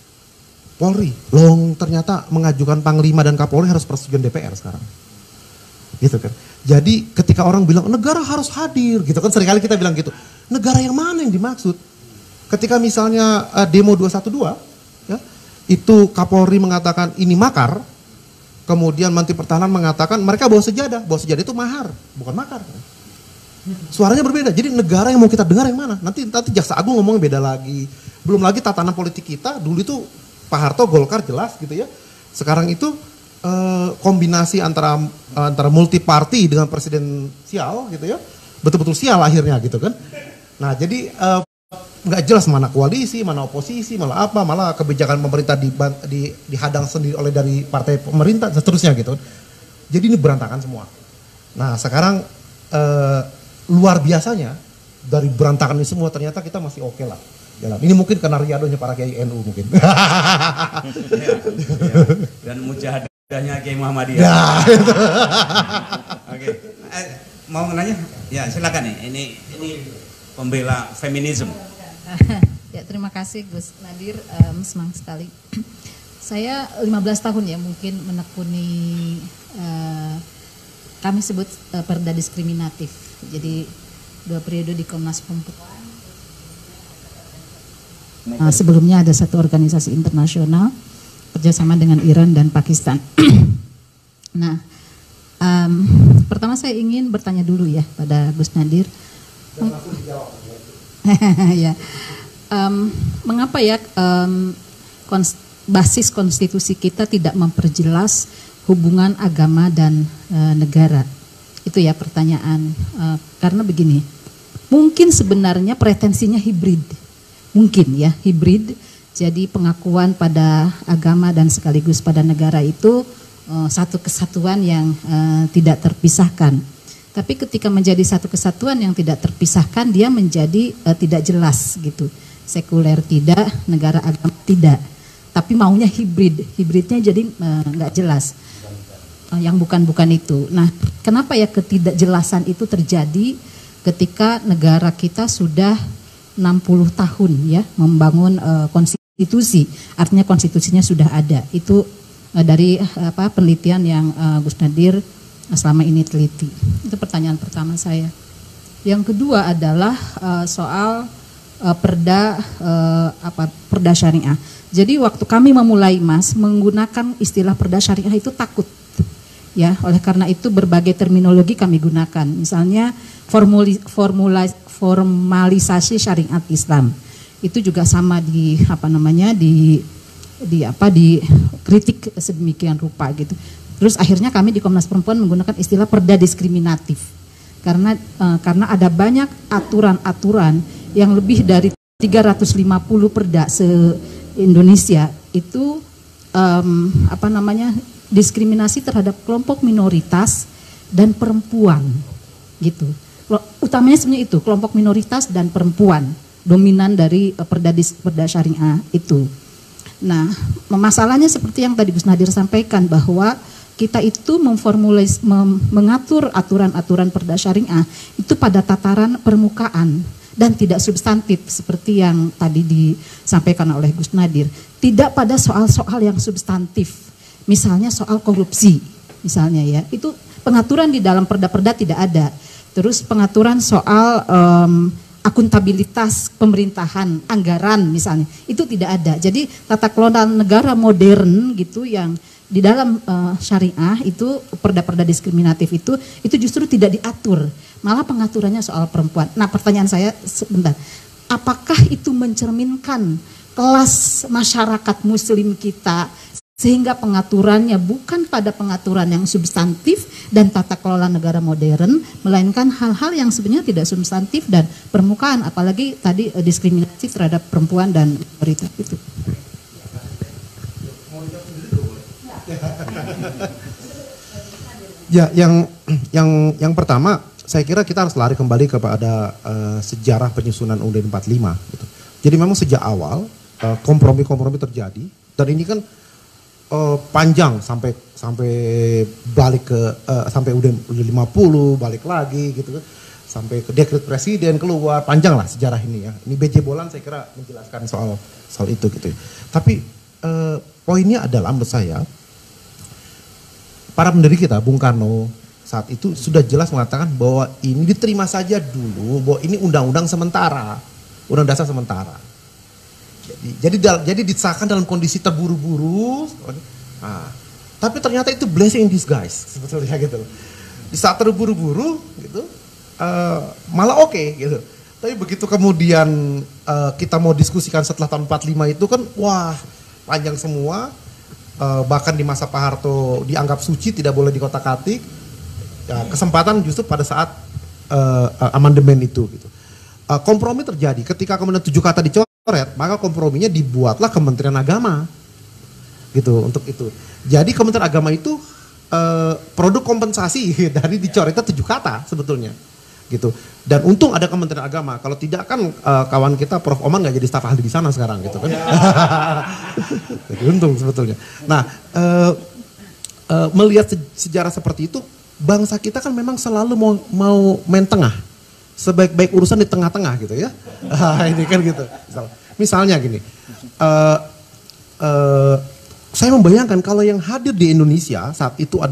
Polri, long ternyata mengajukan Panglima dan Kapolri harus persetujuan D P R sekarang. Gitu kan. Jadi ketika orang bilang negara harus hadir gitu kan, seringkali kita bilang gitu. Negara yang mana yang dimaksud? Ketika misalnya uh, demo dua satu dua ya, itu Kapolri mengatakan ini makar. Kemudian Menteri Pertahanan mengatakan mereka bawa sejadah. Bawa sejadah itu mahar, bukan makar. Suaranya berbeda. Jadi negara yang mau kita dengar yang mana? Nanti nanti Jaksa Agung ngomongnya beda lagi. Belum lagi tatanan politik kita dulu itu Pak Harto Golkar jelas gitu ya. Sekarang itu Uh, kombinasi antara uh, antara multi party dengan presidensial gitu ya, betul-betul sial akhirnya gitu kan. Nah jadi nggak uh, jelas mana koalisi, mana oposisi, malah apa, malah kebijakan pemerintah di, di, dihadang sendiri oleh dari partai pemerintah, seterusnya gitu. Jadi ini berantakan semua. Nah sekarang uh, luar biasanya dari berantakan ini semua ternyata kita masih oke okay lah. Jalan. Ini mungkin karena riadonya para kiai N U mungkin. Ya, ya. Dan mujahadah Dahnya Kiai Muhammadiyah. Ya, itu. Oke. Eh, mau nanya? Ya, silakan nih. Ini ini pembela feminisme. Ya, terima kasih Gus Nadir, um, senang sekali. Saya lima belas tahun ya mungkin menekuni eh, kami sebut eh, perda diskriminatif. Jadi dua periode di Komnas Perempuan. Nah, sebelumnya ada satu organisasi internasional kerjasama dengan Iran dan Pakistan. Nah, um, pertama saya ingin bertanya dulu ya pada Gus Nadir. Dan langsung dijawab. Ya, um, mengapa ya um, kons basis konstitusi kita tidak memperjelas hubungan agama dan uh, negara? Itu ya pertanyaan. Uh, karena begini, mungkin sebenarnya pretensinya hibrid. Mungkin ya, hibrid, jadi pengakuan pada agama dan sekaligus pada negara itu uh, satu kesatuan yang uh, tidak terpisahkan. Tapi ketika menjadi satu kesatuan yang tidak terpisahkan, dia menjadi uh, tidak jelas gitu. Sekuler tidak, negara agama tidak. Tapi maunya hibrid, hibridnya jadi uh, nggak jelas. Uh, yang bukan-bukan itu. Nah, kenapa ya ketidakjelasan itu terjadi ketika negara kita sudah enam puluh tahun ya membangun uh, konstitusi, artinya konstitusinya sudah ada. Itu uh, dari uh, apa penelitian yang uh, Gus Nadir uh, selama ini teliti. Itu pertanyaan pertama saya. Yang kedua adalah uh, soal uh, perda uh, apa perda syariah. Jadi waktu kami memulai Mas menggunakan istilah perda syariah itu takut. Ya, oleh karena itu berbagai terminologi kami gunakan. Misalnya formuli, formula, formalisasi syariat Islam. Itu juga sama di apa namanya di di apa di kritik sedemikian rupa gitu. Terus akhirnya kami di Komnas Perempuan menggunakan istilah perda diskriminatif. Karena uh, karena ada banyak aturan-aturan yang lebih dari tiga ratus lima puluh perda se-Indonesia itu um, apa namanya diskriminasi terhadap kelompok minoritas dan perempuan gitu. Utamanya sebenarnya itu kelompok minoritas dan perempuan dominan dari perda perda syariah itu. Nah, masalahnya seperti yang tadi Gus Nadir sampaikan bahwa kita itu memformulis mem, mengatur aturan-aturan perda syariah itu pada tataran permukaan dan tidak substantif seperti yang tadi disampaikan oleh Gus Nadir. Tidak pada soal-soal yang substantif. Misalnya soal korupsi, misalnya ya, itu pengaturan di dalam perda-perda tidak ada. Terus pengaturan soal um, akuntabilitas pemerintahan, anggaran misalnya, itu tidak ada. Jadi tata kelola negara modern gitu yang di dalam uh, syariah itu perda-perda diskriminatif itu, itu justru tidak diatur. Malah pengaturannya soal perempuan. Nah pertanyaan saya sebentar, apakah itu mencerminkan kelas masyarakat muslim kita sehingga pengaturannya bukan pada pengaturan yang substantif dan tata kelola negara modern, melainkan hal-hal yang sebenarnya tidak substantif dan permukaan, apalagi tadi eh, diskriminasi terhadap perempuan dan minoritas itu. Ya, yang yang yang pertama, saya kira kita harus lari kembali kepada uh, sejarah penyusunan U U D empat puluh lima. Gitu. Jadi memang sejak awal uh, kompromi-kompromi terjadi, dan ini kan Uh, panjang sampai sampai balik ke uh, sampai udah udah lima puluh balik lagi gitu kan, sampai ke dekret presiden keluar, panjang lah sejarah ini ya. Ini B J Bolan saya kira menjelaskan soal soal itu gitu ya. Tapi uh, poinnya adalah menurut saya para pendiri kita, Bung Karno saat itu sudah jelas mengatakan bahwa ini diterima saja dulu, bahwa ini undang-undang sementara, undang dasar sementara. Jadi, jadi, jadi disahkan dalam kondisi terburu-buru, nah, tapi ternyata itu blessing in disguise sebetulnya gitu. Di saat terburu-buru gitu, uh, malah oke okay, gitu. Tapi begitu kemudian uh, kita mau diskusikan setelah tahun empat puluh lima itu kan, wah panjang semua. Uh, bahkan di masa Pak Harto dianggap suci, tidak boleh dikotak-katik. Ya, kesempatan justru pada saat uh, uh, amandemen itu gitu. Uh, kompromi terjadi ketika kemudian tujuh kata dicoret, maka komprominya dibuatlah Kementerian Agama gitu untuk itu. Jadi Kementerian Agama itu uh, produk kompensasi dari dicoretnya tujuh kata sebetulnya gitu. Dan untung ada Kementerian Agama, kalau tidak kan uh, kawan kita Prof Oman nggak jadi staf ahli di sana sekarang gitu kan. Jadi untung sebetulnya. Nah uh, uh, melihat sejarah seperti itu, bangsa kita kan memang selalu mau mau main tengah. Sebaik-baik urusan di tengah-tengah gitu ya. Ini kan gitu. Misalnya gini, uh, uh, saya membayangkan kalau yang hadir di Indonesia saat itu adalah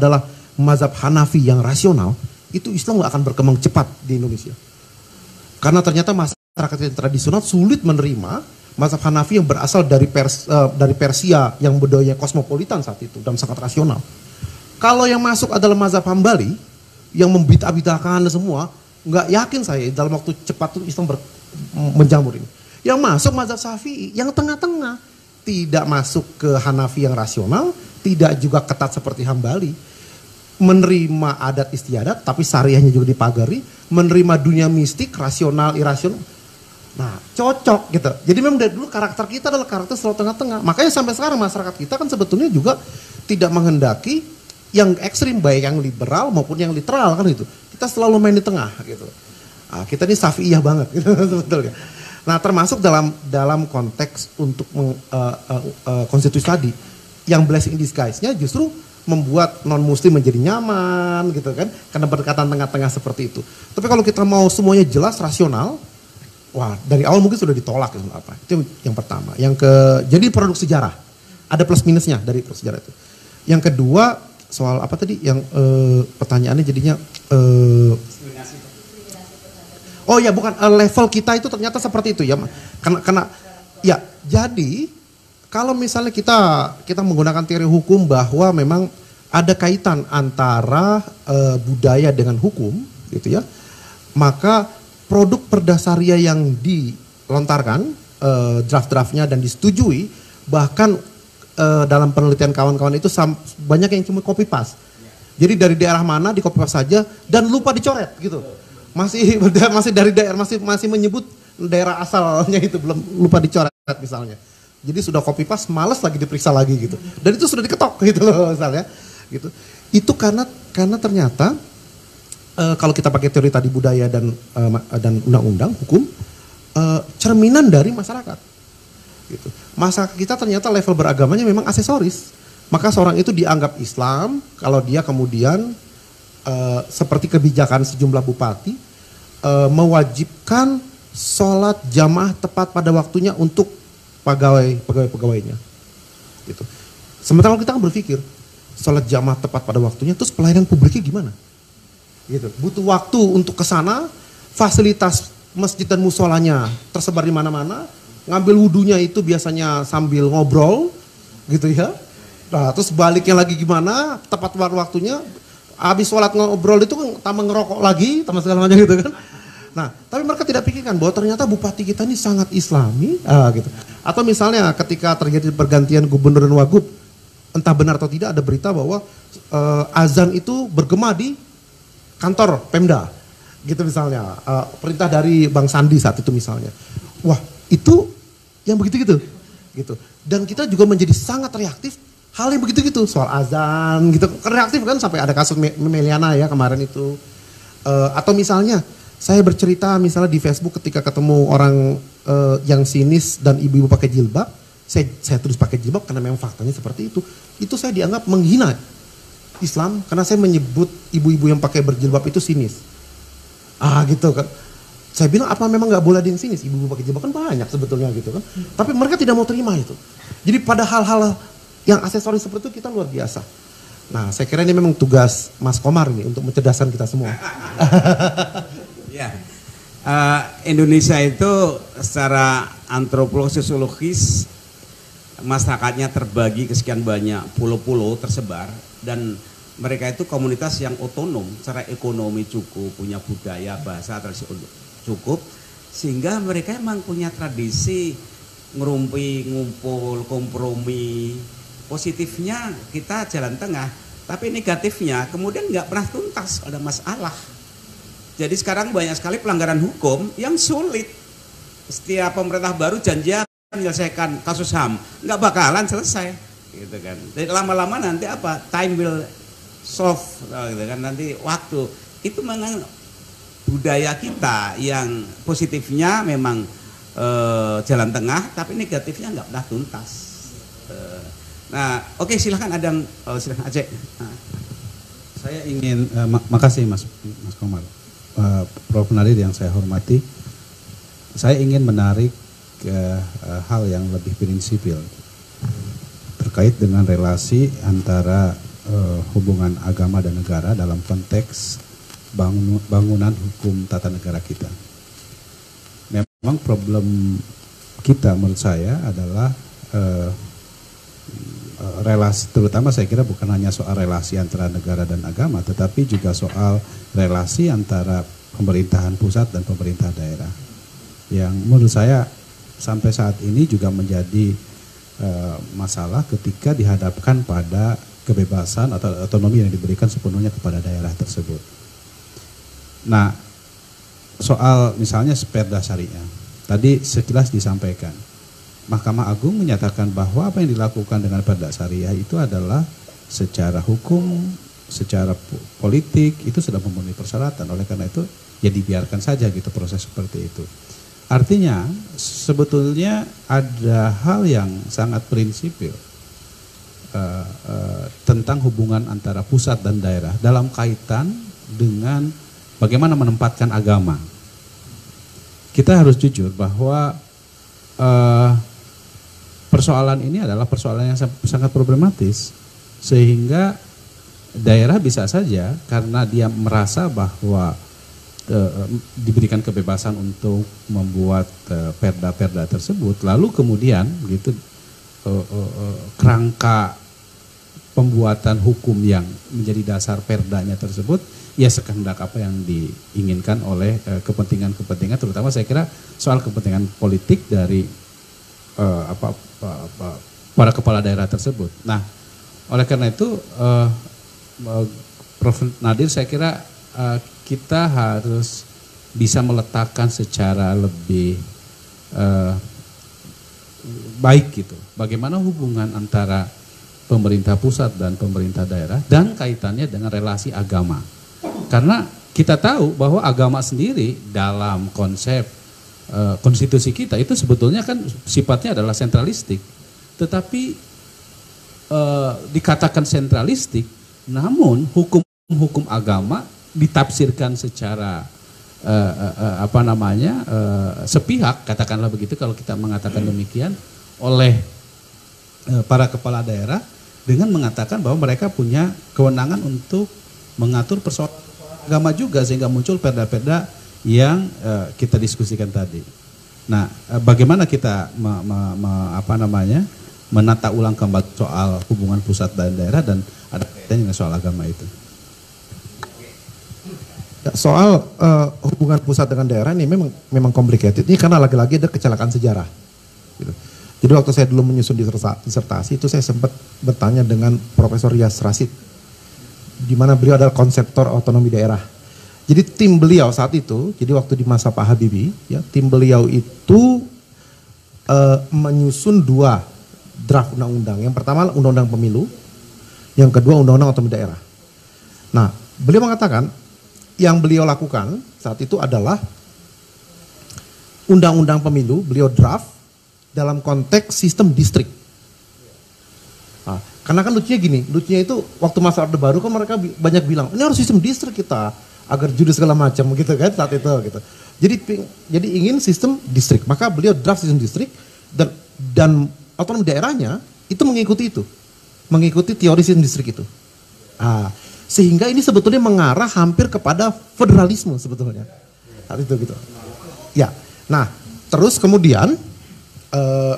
mazhab Hanafi yang rasional, itu Islam nggak akan berkembang cepat di Indonesia. Karena ternyata masyarakat yang tradisional sulit menerima mazhab Hanafi yang berasal dari Pers, uh, dari Persia yang budaya kosmopolitan saat itu dan sangat rasional. Kalau yang masuk adalah mazhab Hambali yang membidah-bidahkan semua, nggak yakin saya dalam waktu cepat itu Islam ber, menjamur ini. Yang masuk mazhab Syafi'i yang tengah-tengah, tidak masuk ke Hanafi yang rasional, tidak juga ketat seperti Hambali, menerima adat istiadat tapi syariahnya juga dipagari, menerima dunia mistik, rasional, irasional. Nah, cocok gitu. Jadi memang dari dulu karakter kita adalah karakter selalu tengah-tengah. Makanya sampai sekarang masyarakat kita kan sebetulnya juga tidak menghendaki yang ekstrim, baik yang liberal maupun yang literal kan itu. Kita selalu main di tengah gitu. Nah, kita ini Syafi'iyah banget gitu sebetulnya. Nah, termasuk dalam dalam konteks untuk meng, uh, uh, uh, konstitusi tadi, yang blessing in disguise-nya justru membuat non muslim menjadi nyaman gitu kan, karena berdekatan tengah-tengah seperti itu. Tapi kalau kita mau semuanya jelas rasional, wah dari awal mungkin sudah ditolak gitu, apa. Itu yang pertama. Yang ke jadi produk sejarah. Ada plus minusnya dari produk sejarah itu. Yang kedua soal apa tadi yang uh, pertanyaannya jadinya uh, oh ya bukan uh, level kita itu ternyata seperti itu ya. Karena karena ya jadi kalau misalnya kita kita menggunakan teori hukum bahwa memang ada kaitan antara uh, budaya dengan hukum gitu ya. Maka produk perda syariah yang dilontarkan uh, draft-draftnya dan disetujui, bahkan uh, dalam penelitian kawan-kawan itu banyak yang cuma copy paste. Jadi dari daerah mana di copy paste saja dan lupa dicoret gitu. Masih masih dari daerah masih masih menyebut daerah asalnya itu belum lupa dicoret misalnya. Jadi sudah copy paste, malas lagi diperiksa lagi gitu. Dan itu sudah diketok gitu loh misalnya. Gitu. Itu karena karena ternyata uh, kalau kita pakai teori tadi budaya dan uh, dan undang-undang hukum uh, cerminan dari masyarakat. Gitu. Masyarakat kita ternyata level beragamanya memang aksesoris. Maka seorang itu dianggap Islam kalau dia kemudian uh, seperti kebijakan sejumlah bupati uh, mewajibkan sholat jamaah tepat pada waktunya untuk pegawai pegawai pegawainya gitu. Sementara kita kan berpikir sholat jamaah tepat pada waktunya, terus pelayanan publiknya gimana gitu, butuh waktu untuk ke sana, fasilitas masjid dan musolanya tersebar di mana-mana, ngambil wudunya itu biasanya sambil ngobrol gitu ya. Nah terus baliknya lagi gimana, tepat pada waktunya, habis sholat ngobrol itu kan tambah ngerokok lagi, tambah segala macam gitu kan. Nah, tapi mereka tidak pikirkan bahwa ternyata bupati kita ini sangat islami, ah, gitu. Atau misalnya ketika terjadi pergantian gubernur dan wagub, entah benar atau tidak ada berita bahwa uh, azan itu bergema di kantor Pemda, gitu misalnya. Uh, perintah dari Bang Sandi saat itu misalnya. Wah, itu yang begitu-gitu, gitu. Dan kita juga menjadi sangat reaktif hal yang begitu-gitu soal azan, gitu. Reaktif kan sampai ada kasus Meliana ya kemarin itu. Uh, atau misalnya saya bercerita misalnya di Facebook ketika ketemu orang uh, yang sinis dan ibu-ibu pakai jilbab, saya, saya terus pakai jilbab karena memang faktanya seperti itu. Itu saya dianggap menghina Islam karena saya menyebut ibu-ibu yang pakai berjilbab itu sinis. Ah gitu kan. Saya bilang apa memang nggak boleh ada yang sinis? Ibu-ibu pakai jilbab kan banyak sebetulnya gitu kan. Tapi mereka tidak mau terima itu. Jadi pada hal-hal yang aksesoris seperti itu kita luar biasa. Nah saya kira ini memang tugas Mas Komar ini untuk mencerdaskan kita semua. Ya, uh, Indonesia itu secara antropologis sosiologis masyarakatnya terbagi ke sekian banyak pulau-pulau tersebar dan mereka itu komunitas yang otonom, secara ekonomi cukup, punya budaya, bahasa, tradisi cukup, sehingga mereka memang punya tradisi ngerumpi, ngumpul, kompromi. Positifnya kita jalan tengah, tapi negatifnya kemudian nggak pernah tuntas pada masalah. Jadi sekarang banyak sekali pelanggaran hukum yang sulit. Setiap pemerintah baru janjian menyelesaikan kasus H A M, nggak bakalan selesai, gitu kan. Jadi lama-lama nanti apa? Time will solve, gitu kan. Nanti waktu itu memang budaya kita yang positifnya memang e, jalan tengah, tapi negatifnya nggak pernah tuntas. E, nah, oke okay, silahkan ada, oh, silahkan Aceh. Nah. Saya ingin, uh, mak makasih Mas Mas Komar. Uh, Prof Nadir yang saya hormati, saya ingin menarik uh, uh, hal yang lebih prinsipil terkait dengan relasi antara uh, hubungan agama dan negara dalam konteks bangun, bangunan hukum tata negara kita. Memang problem kita menurut saya adalah uh, relasi, terutama saya kira bukan hanya soal relasi antara negara dan agama, tetapi juga soal relasi antara pemerintahan pusat dan pemerintah daerah, yang menurut saya sampai saat ini juga menjadi uh, masalah ketika dihadapkan pada kebebasan atau otonomi yang diberikan sepenuhnya kepada daerah tersebut. Nah, soal misalnya perda syariah, tadi sekilas disampaikan, Mahkamah Agung menyatakan bahwa apa yang dilakukan dengan perda syariah itu adalah secara hukum, secara politik itu sudah memenuhi persyaratan. Oleh karena itu ya dibiarkan saja gitu proses seperti itu. Artinya sebetulnya ada hal yang sangat prinsipil uh, uh, tentang hubungan antara pusat dan daerah dalam kaitan dengan bagaimana menempatkan agama. Kita harus jujur bahwa uh, persoalan ini adalah persoalan yang sangat problematis, sehingga daerah bisa saja karena dia merasa bahwa e, diberikan kebebasan untuk membuat e, perda-perda tersebut, lalu kemudian gitu e, e, e, kerangka pembuatan hukum yang menjadi dasar perdanya tersebut ya sekehendak apa yang diinginkan oleh e, kepentingan-kepentingan, terutama saya kira soal kepentingan politik dari e, apa, apa, apa para kepala daerah tersebut. Nah, oleh karena itu e, Profesor Nadir, saya kira uh, kita harus bisa meletakkan secara lebih uh, baik gitu, bagaimana hubungan antara pemerintah pusat dan pemerintah daerah dan kaitannya dengan relasi agama. Karena kita tahu bahwa agama sendiri dalam konsep uh, konstitusi kita itu sebetulnya kan sifatnya adalah sentralistik, tetapi uh, dikatakan sentralistik, namun hukum-hukum agama ditafsirkan secara uh, uh, uh, apa namanya uh, sepihak, katakanlah begitu kalau kita mengatakan demikian, oleh uh, para kepala daerah dengan mengatakan bahwa mereka punya kewenangan untuk mengatur persoalan agama juga, sehingga muncul perda-perda yang uh, kita diskusikan tadi. Nah, uh, bagaimana kita me, me, me, apa namanya menata ulang kembali soal hubungan pusat dan daerah dan ada kaitannya dengan soal agama itu. Ya, soal uh, hubungan pusat dengan daerah ini memang memang complicated. Ini karena lagi-lagi ada kecelakaan sejarah. Gitu. Jadi waktu saya dulu menyusun disertasi itu saya sempat bertanya dengan Profesor Yas Rashid, di mana beliau adalah konseptor otonomi daerah. Jadi tim beliau saat itu, jadi waktu di masa Pak Habibie, ya tim beliau itu uh, menyusun dua draft undang-undang. Yang pertama undang-undang pemilu, yang kedua undang-undang otonomi daerah. Nah, beliau mengatakan yang beliau lakukan saat itu adalah undang-undang pemilu, beliau draft dalam konteks sistem distrik. Nah, karena kan lucunya gini, lucunya itu waktu masa Orde Baru kan mereka banyak bilang, ini harus sistem distrik kita agar judi segala macam gitu kan saat itu gitu. Jadi jadi ingin sistem distrik, maka beliau draft sistem distrik dan dan otonomi daerahnya itu mengikuti itu, mengikuti teori sistem distrik itu. Ah, sehingga ini sebetulnya mengarah hampir kepada federalisme sebetulnya saat itu gitu. Ya, nah terus kemudian eh,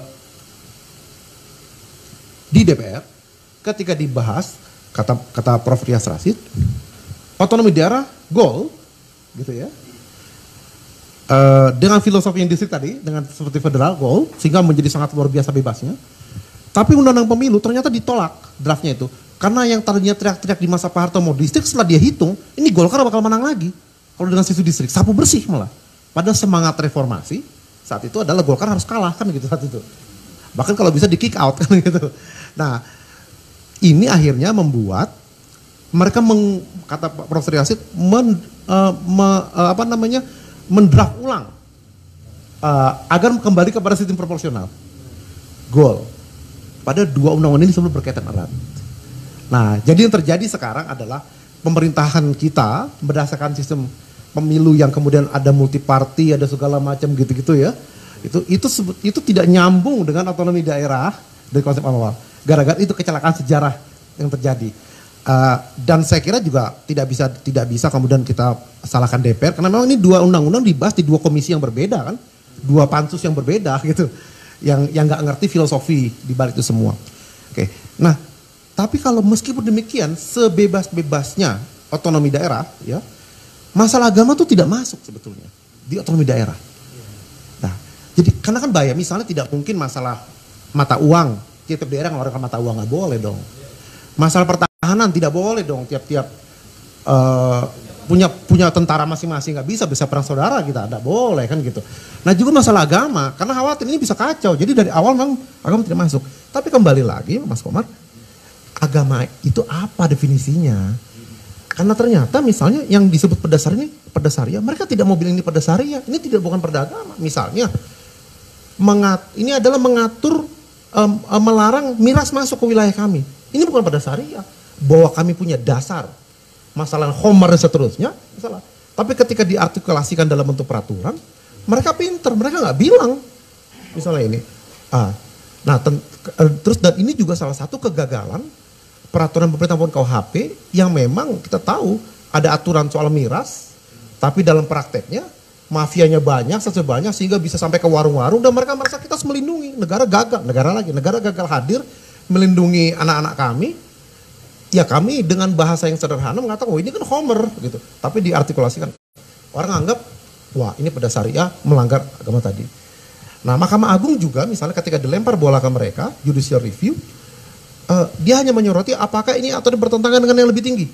di D P R ketika dibahas kata kata Profesor Yas Rashid, otonomi daerah goal gitu ya. Uh, dengan filosofi yang distrik tadi, dengan seperti federal goal, sehingga menjadi sangat luar biasa bebasnya. Tapi undang-undang pemilu ternyata ditolak draftnya itu. Karena yang tadinya teriak-teriak di masa Pak Harto mau distrik, setelah dia hitung, ini Golkar bakal menang lagi. Kalau dengan sistem distrik, sapu bersih malah. Pada semangat reformasi, saat itu adalah Golkar harus kalah kan gitu saat itu. Bahkan kalau bisa di kick out kan gitu. Nah, ini akhirnya membuat mereka meng, kata Pak Profesor Yasid, men, uh, me, uh, apa namanya, mendraft ulang uh, agar kembali kepada sistem proporsional goal pada dua undang-undang ini sebelum berkaitan erat. Nah, jadi yang terjadi sekarang adalah pemerintahan kita berdasarkan sistem pemilu yang kemudian ada multiparti, ada segala macam gitu-gitu ya. Itu itu itu tidak nyambung dengan otonomi daerah dari konsep awal. Gara-gara itu kecelakaan sejarah yang terjadi. Uh, dan saya kira juga tidak bisa tidak bisa kemudian kita salahkan D P R karena memang ini dua undang-undang dibahas di dua komisi yang berbeda kan, dua pansus yang berbeda gitu, yang yang nggak ngerti filosofi di balik itu semua. Oke, nah tapi kalau meskipun demikian sebebas-bebasnya otonomi daerah, ya masalah agama tuh tidak masuk sebetulnya di otonomi daerah. Nah, jadi karena kan bahaya misalnya tidak mungkin masalah mata uang, tiap daerah ngeluarkan mata uang nggak boleh dong. Masalah pertahanan tidak boleh dong tiap-tiap uh, punya punya tentara masing-masing nggak bisa bisa perang saudara kita tidak boleh kan gitu. Nah juga masalah agama karena khawatir ini bisa kacau jadi dari awal memang agama tidak masuk. Tapi kembali lagi Mas Komar, agama itu apa definisinya? Karena ternyata misalnya yang disebut perdasar ini perdasaria mereka tidak mau bilang ini perdasaria, ini tidak bukan perda agama. Misalnya mengat, ini adalah mengatur um, um, melarang miras masuk ke wilayah kami. Ini bukan pada syariah, bahwa kami punya dasar, masalah homer dan seterusnya, masalah. Tapi ketika diartikulasikan dalam bentuk peraturan, mereka pinter, mereka nggak bilang, misalnya ini. Ah, nah, ten, terus dan ini juga salah satu kegagalan peraturan pemerintah maupun K U H P yang memang kita tahu ada aturan soal miras, tapi dalam prakteknya mafianya banyak, sesuatu banyak sehingga bisa sampai ke warung-warung dan mereka merasa kita harus melindungi, negara gagal, negara lagi, negara gagal hadir. Melindungi anak-anak kami, ya kami dengan bahasa yang sederhana mengatakan, oh ini kan homer gitu. Tapi diartikulasikan, orang anggap, wah ini pada syariah melanggar agama tadi. Nah Mahkamah Agung juga misalnya ketika dilempar bola ke mereka, judicial review, uh, dia hanya menyoroti apakah ini atau bertentangan dengan yang lebih tinggi.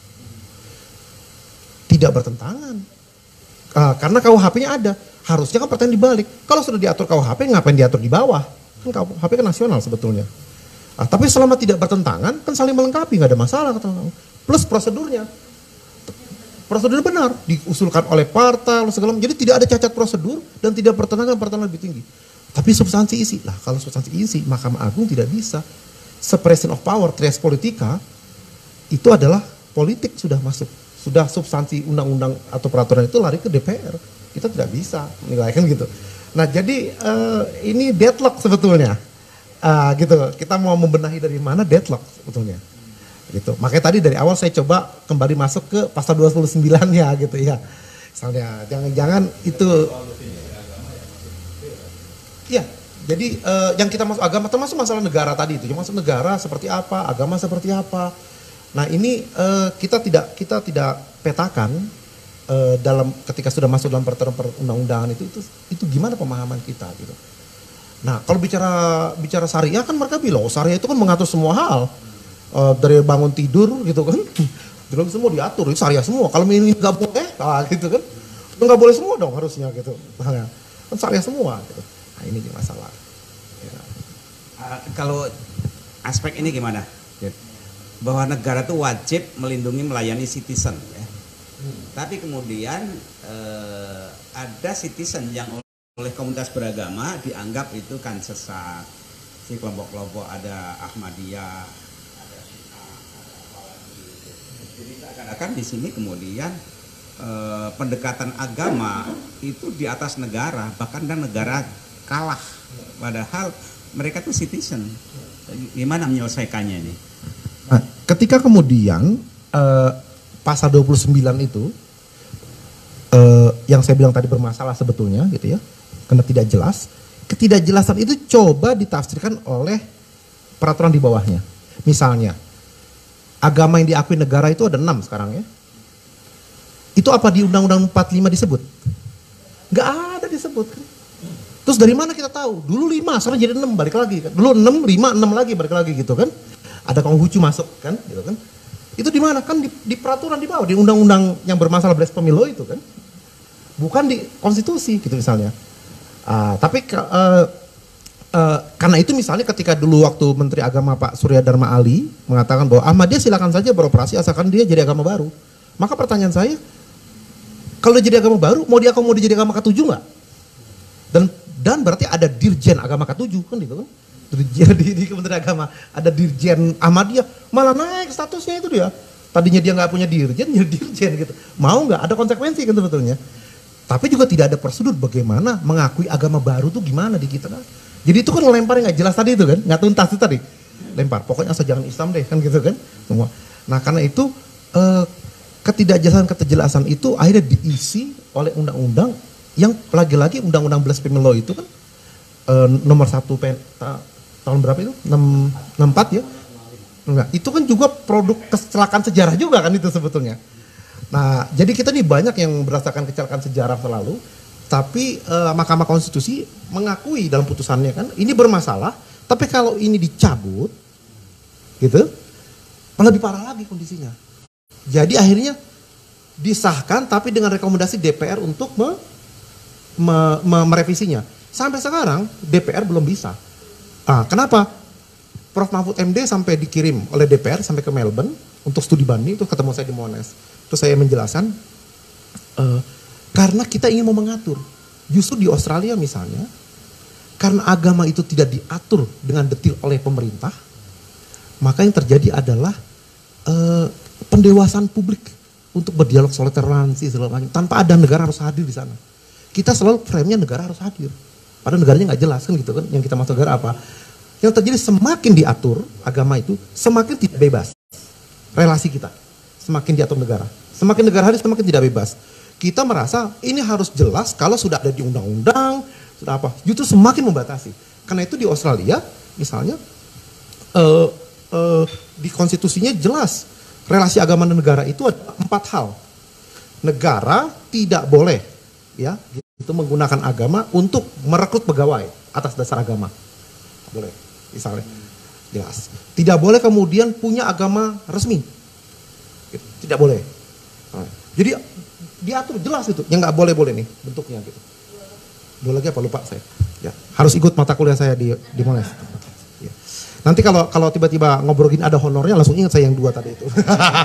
Tidak bertentangan, uh, karena K U H P-nya ada. Harusnya kan pertanyaan dibalik, kalau sudah diatur K U H P ngapain diatur di bawah? Kan K U H P kan nasional sebetulnya. Ah, tapi selama tidak bertentangan kan saling melengkapi, nggak ada masalah kata orang. Plus prosedurnya, prosedurnya benar diusulkan oleh partai segala macam. Jadi tidak ada cacat prosedur dan tidak bertentangan pertentangan lebih tinggi. Tapi substansi isi lah, kalau substansi isi Mahkamah Agung tidak bisa. Separation of power, tres politika itu adalah politik sudah masuk, sudah substansi undang-undang atau peraturan itu lari ke D P R. Kita tidak bisa menilaikan gitu. Nah jadi uh, ini deadlock sebetulnya. Uh, gitu, kita mau membenahi dari mana deadlock sebetulnya. Gitu. Makanya tadi dari awal saya coba kembali masuk ke pasal dua puluh sembilan ya gitu ya. Misalnya jangan-jangan itu ya, jadi uh, yang kita masuk agama termasuk masalah negara tadi itu. Masuk negara seperti apa, agama seperti apa. Nah, ini uh, kita tidak kita tidak petakan uh, dalam ketika sudah masuk dalam peraturan perundang-undangan itu itu itu gimana pemahaman kita gitu. Nah kalau bicara bicara syariah kan mereka bilang, oh syariah itu kan mengatur semua hal. Uh, dari bangun tidur gitu kan. Tidur semua diatur, itu syariah semua. Kalau ini nggak boleh, ah, gitu kan. Nggak boleh semua dong harusnya gitu. Nah, kan syariah semua gitu. Nah ini masalah. Ya. Uh, kalau aspek ini gimana? Bahwa negara itu wajib melindungi melayani citizen. Ya. Hmm. Tapi kemudian uh, ada citizen yang oleh komunitas beragama dianggap itu kan sesat, si kelompok-kelompok ada Ahmadiyah, ada Syiah, ada apalagi. Jadi seakan-akan di sini kemudian eh, pendekatan agama itu di atas negara, bahkan dan negara kalah, padahal mereka tuh citizen. Gimana menyelesaikannya ini? Nah, ketika kemudian eh, pasal dua puluh sembilan itu eh, yang saya bilang tadi bermasalah sebetulnya gitu ya. Karena tidak jelas, ketidakjelasan itu coba ditafsirkan oleh peraturan di bawahnya. Misalnya, agama yang diakui negara itu ada enam sekarang ya. Itu apa di Undang-Undang empat puluh lima disebut? Nggak ada disebut. Terus dari mana kita tahu? Dulu lima, sekarang jadi enam, balik lagi kan. Dulu enam, lima, enam lagi, balik lagi gitu kan. Ada Konghucu masuk kan, gitu kan. Itu di mana? Kan di, di peraturan di bawah, di undang-undang yang bermasalah beres pemilu itu kan. Bukan di konstitusi gitu misalnya. Uh, tapi uh, uh, karena itu misalnya ketika dulu waktu Menteri Agama Pak Surya Dharma Ali mengatakan bahwa Ahmadiyah silakan saja beroperasi asalkan dia jadi agama baru. Maka pertanyaan saya, kalau dia jadi agama baru, mau dia mau dia jadi agama ketujuh nggak? Dan dan berarti ada dirjen agama ketujuh kan gitu kan? Dirjen di, di Kementerian Agama ada dirjen Ahmadiyah, malah naik statusnya itu dia. Tadinya dia nggak punya dirjen, jadi dirjen gitu. Mau nggak? Ada konsekuensi kan sebetulnya. Tapi juga tidak ada prosedur bagaimana mengakui agama baru tuh gimana di kita kan. Jadi itu kan lempar nggak jelas tadi itu kan, nggak tuntas itu tadi. Lempar, pokoknya asal jangan Islam deh kan gitu kan semua. Nah karena itu eh, ketidakjelasan-ketidakjelasan itu akhirnya diisi oleh undang-undang yang lagi-lagi undang-undang blasphemy law itu kan eh, nomor satu pen, ta, tahun berapa itu? enam puluh empat ya? Enggak, itu kan juga produk kecelakaan sejarah juga kan itu sebetulnya. Nah jadi kita nih banyak yang berdasarkan kecelakaan sejarah selalu. Tapi eh, Mahkamah Konstitusi mengakui dalam putusannya kan ini bermasalah, tapi kalau ini dicabut, gitu, lebih parah lagi kondisinya. Jadi akhirnya disahkan, tapi dengan rekomendasi D P R untuk me, me, me, merevisinya. Sampai sekarang D P R belum bisa. Ah, kenapa? Prof Mahfud M D sampai dikirim oleh D P R sampai ke Melbourne untuk studi banding, itu ketemu saya di Monash. Terus saya menjelaskan. Uh, Karena kita ingin mau mengatur. Justru di Australia misalnya, karena agama itu tidak diatur dengan detil oleh pemerintah, maka yang terjadi adalah eh, pendewasaan publik untuk berdialog soal toleransi segala macam. Tanpa ada negara harus hadir di sana. Kita selalu frame-nya negara harus hadir. Padahal negaranya nggak jelas kan gitu kan. Yang kita masuk negara apa? Yang terjadi semakin diatur agama itu, semakin tidak bebas. Relasi kita semakin diatur negara. Semakin negara hadir, semakin tidak bebas. Kita merasa ini harus jelas kalau sudah ada di undang-undang, sudah apa, justru semakin membatasi. Karena itu di Australia misalnya uh, uh, di konstitusinya jelas relasi agama dan negara itu ada empat hal. Negara tidak boleh ya itu menggunakan agama untuk merekrut pegawai atas dasar agama. Boleh, misalnya jelas. Tidak boleh kemudian punya agama resmi, tidak boleh. Nah, jadi diatur jelas itu, yang nggak boleh-boleh nih bentuknya gitu. Dua lagi apa lupa saya. Ya, harus ikut mata kuliah saya di di Monash. Ya. Nanti kalau kalau tiba-tiba ngobrol gini ada honornya langsung ingat saya yang dua tadi itu.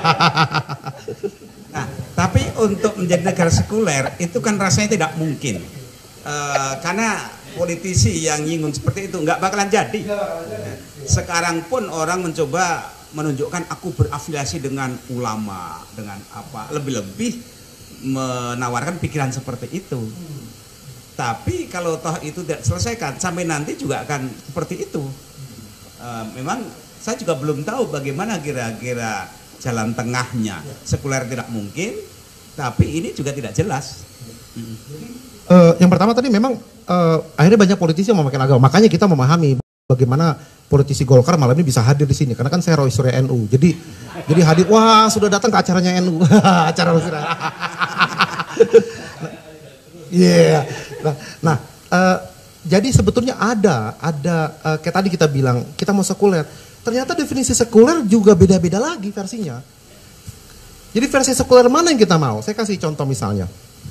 Nah, tapi untuk menjadi negara sekuler itu kan rasanya tidak mungkin. Uh, karena politisi yang nyinggung seperti itu nggak bakalan jadi. Sekarang pun orang mencoba menunjukkan aku berafiliasi dengan ulama, dengan apa, lebih-lebih menawarkan pikiran seperti itu. Hmm. Tapi kalau toh itu tidak selesaikan, sampai nanti juga akan seperti itu. Uh, memang saya juga belum tahu bagaimana kira-kira jalan tengahnya. Sekuler tidak mungkin, tapi ini juga tidak jelas. Hmm. Uh, yang pertama tadi memang uh, akhirnya banyak politisi yang memakai agama. Makanya kita memahami bagaimana politisi Golkar malam ini bisa hadir di sini. Karena kan saya Roy Surya N U. Jadi jadi hadir, wah sudah datang ke acaranya N U. Acara Roy Surya. Iya. Yeah. Nah, nah uh, jadi sebetulnya ada, ada uh, kayak tadi kita bilang kita mau sekuler. Ternyata definisi sekuler juga beda-beda lagi versinya. Jadi versi sekuler mana yang kita mau? Saya kasih contoh misalnya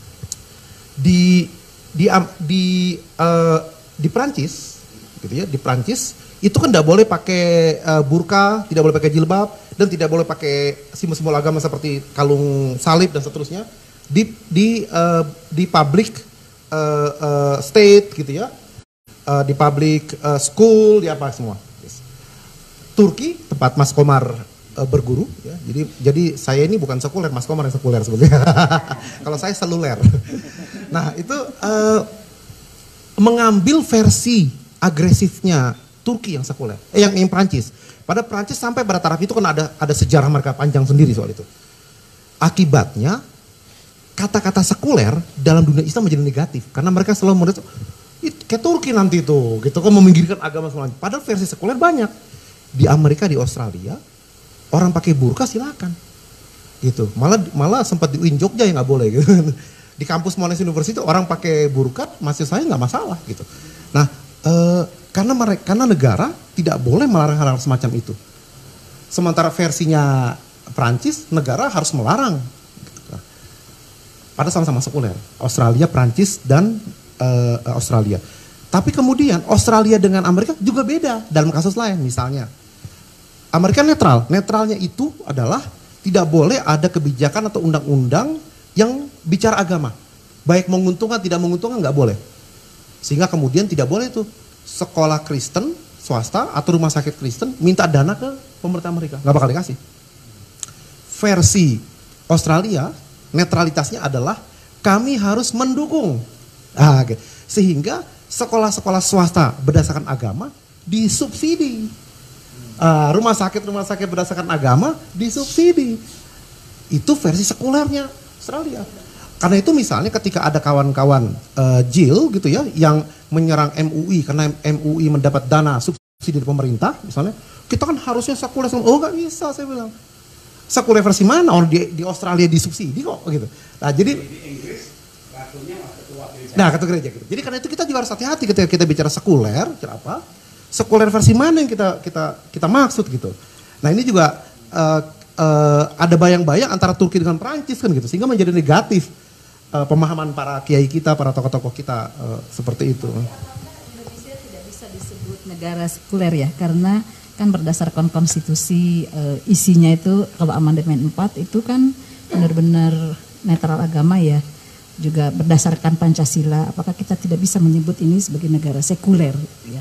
di di di uh, di Prancis, gitu ya, di Prancis itu kan tidak boleh pakai uh, burka, tidak boleh pakai jilbab, dan tidak boleh pakai simbol-simbol agama seperti kalung salib dan seterusnya. Di di uh, di public uh, uh, state gitu ya, uh, di public uh, school, di apa semua. Yes. Turki tempat Mas Komar uh, berguru, ya. Jadi jadi saya ini bukan sekuler, Mas Komar yang sekuler sebetulnya. Kalau saya seluler. Nah itu uh, mengambil versi agresifnya Turki yang sekuler, eh yang yang Prancis. Pada Prancis sampai pada taraf itu kan ada ada sejarah mereka panjang sendiri soal itu. Akibatnya kata-kata sekuler dalam dunia Islam menjadi negatif karena mereka selalu merasa kayak Turki nanti tuh gitu kan meminggirkan agama semuanya. Padahal versi sekuler banyak di Amerika, di Australia orang pakai burka silakan gitu. Malah malah sempat di U I N Jogja yang nggak boleh gitu. Di kampus Monash University orang pakai burka masih saya nggak masalah gitu. Nah eh, karena mereka karena negara tidak boleh melarang hal-hal semacam itu. Sementara versinya Prancis negara harus melarang. Pada sama-sama sekuler, Australia, Prancis, dan uh, Australia. Tapi kemudian Australia dengan Amerika juga beda dalam kasus lain. Misalnya, Amerika netral. Netralnya itu adalah tidak boleh ada kebijakan atau undang-undang yang bicara agama. Baik menguntungkan, tidak menguntungkan, nggak boleh. Sehingga kemudian tidak boleh itu sekolah Kristen, swasta, atau rumah sakit Kristen minta dana ke pemerintah Amerika. Nggak bakal dikasih. Versi Australia, netralitasnya adalah kami harus mendukung, ah, okay. Sehingga sekolah-sekolah swasta berdasarkan agama disubsidi. uh, rumah sakit rumah sakit berdasarkan agama disubsidi. Itu versi sekulernya Australia. Karena itu misalnya ketika ada kawan-kawan uh, Jill gitu ya yang menyerang M U I karena M U I mendapat dana subsidi dari pemerintah misalnya, kita kan harusnya sekuler. Oh nggak bisa, saya bilang. Sekuler versi mana? Orang di, di Australia disubsidi kok gitu. Nah jadi di Inggris ratunya ketua gereja. Nah ketua gereja gitu. Jadi karena itu kita juga harus hati-hati ketika kita bicara sekuler, bicara apa? Sekuler versi mana yang kita kita kita maksud gitu. Nah ini juga uh, uh, ada bayang-bayang antara Turki dengan Perancis kan gitu, sehingga menjadi negatif uh, pemahaman para kiai kita, para tokoh-tokoh kita uh, seperti itu. Indonesia tidak bisa disebut negara sekuler ya, karena kan berdasarkan konstitusi uh, isinya itu kalau amandemen empat itu kan benar-benar netral agama ya, juga berdasarkan Pancasila. Apakah kita tidak bisa menyebut ini sebagai negara sekuler ya?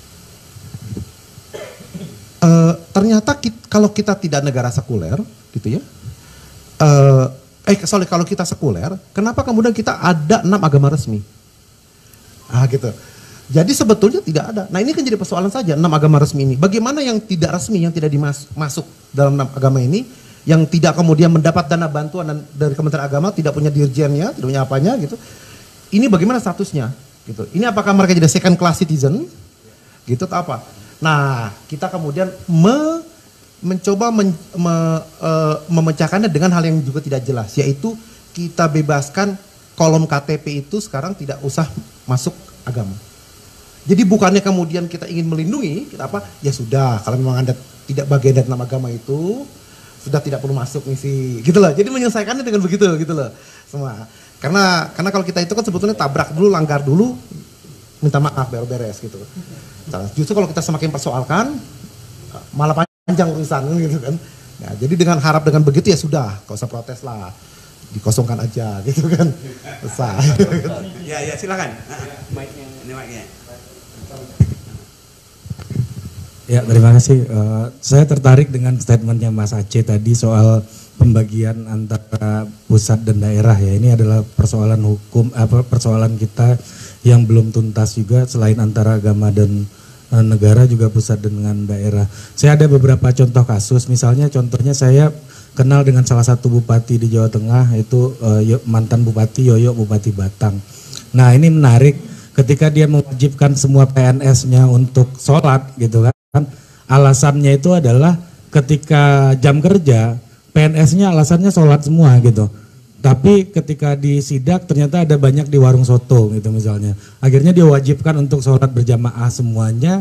Uh, ternyata kita, kalau kita tidak negara sekuler, gitu ya. Uh, eh, sorry, kalau kita sekuler, kenapa kemudian kita ada enam agama resmi? Ah, gitu. Jadi sebetulnya tidak ada. Nah ini kan jadi persoalan saja enam agama resmi ini. Bagaimana yang tidak resmi, yang tidak dimasuk dalam enam agama ini, yang tidak kemudian mendapat dana bantuan dan dari Kementerian Agama, tidak punya dirjennya, tidak punya apanya, gitu. Ini bagaimana statusnya? Gitu. Ini apakah mereka jadi second class citizen? Gitu atau apa? Nah, kita kemudian me, mencoba men, me, e, memecahkannya dengan hal yang juga tidak jelas, yaitu kita bebaskan kolom K T P itu sekarang tidak usah masuk agama. Jadi bukannya kemudian kita ingin melindungi, kita apa? Ya sudah, kalau memang Anda tidak bagian dari nama agama itu, sudah tidak perlu masuk misi, gitu loh. Jadi menyelesaikannya dengan begitu, gitu loh, semua. Karena karena kalau kita itu kan sebetulnya tabrak dulu, langgar dulu, minta maaf, beres-beres gitu. Justru kalau kita semakin persoalkan, malah panjang urusan gitu kan. Ya, jadi dengan harap dengan begitu ya sudah, gak usah protes lah, dikosongkan aja gitu kan. Selesai. Ya ya silakan. Mic-nya, ini mic-nya. Ya terima kasih. Uh, saya tertarik dengan statementnya Mas Aceh tadi soal pembagian antara pusat dan daerah ya. Ini adalah persoalan hukum, apa persoalan kita yang belum tuntas juga selain antara agama dan uh, negara juga pusat dengan daerah. Saya ada beberapa contoh kasus. Misalnya contohnya saya kenal dengan salah satu bupati di Jawa Tengah itu uh, mantan bupati Yoyo, Bupati Batang. Nah ini menarik ketika dia mewajibkan semua P N S-nya untuk sholat gitu kan. Alasannya itu adalah ketika jam kerja P N S-nya alasannya sholat semua gitu. Tapi ketika di sidak ternyata ada banyak di warung soto gitu misalnya. Akhirnya diwajibkan untuk sholat berjamaah semuanya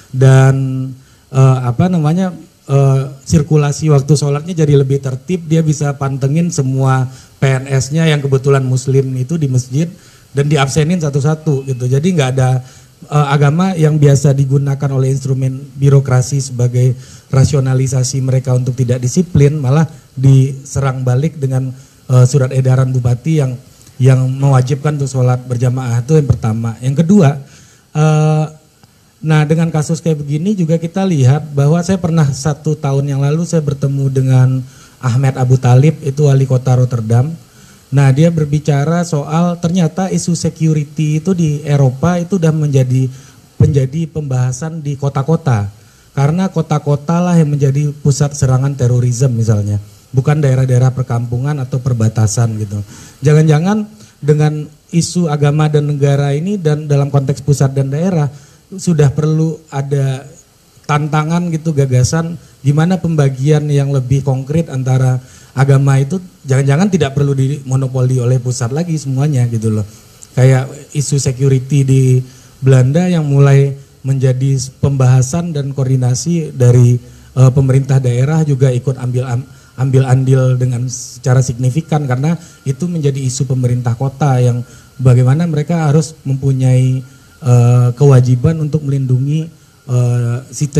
dan uh, apa namanya uh, sirkulasi waktu sholatnya jadi lebih tertib. Dia bisa pantengin semua P N S-nya yang kebetulan muslim itu di masjid dan diabsenin satu-satu gitu. Jadi nggak ada Uh, agama yang biasa digunakan oleh instrumen birokrasi sebagai rasionalisasi mereka untuk tidak disiplin malah diserang balik dengan uh, surat edaran bupati yang yang mewajibkan untuk sholat berjamaah. Itu yang pertama. Yang kedua, uh, nah dengan kasus kayak begini juga kita lihat bahwa saya pernah satu tahun yang lalu saya bertemu dengan Ahmed Abu Talib, itu wali kota Rotterdam. Nah dia berbicara soal ternyata isu security itu di Eropa itu udah menjadi menjadi pembahasan di kota-kota. Karena kota-kota lah yang menjadi pusat serangan terorisme misalnya. Bukan daerah-daerah perkampungan atau perbatasan gitu. Jangan-jangan dengan isu agama dan negara ini dan dalam konteks pusat dan daerah sudah perlu ada tantangan gitu, gagasan gimana pembagian yang lebih konkret antara agama itu jangan-jangan tidak perlu dimonopoli oleh pusat lagi semuanya gitu loh. Kayak isu security di Belanda yang mulai menjadi pembahasan dan koordinasi dari uh, pemerintah daerah juga ikut ambil ambil andil dengan secara signifikan karena itu menjadi isu pemerintah kota yang bagaimana mereka harus mempunyai uh, kewajiban untuk melindungi uh,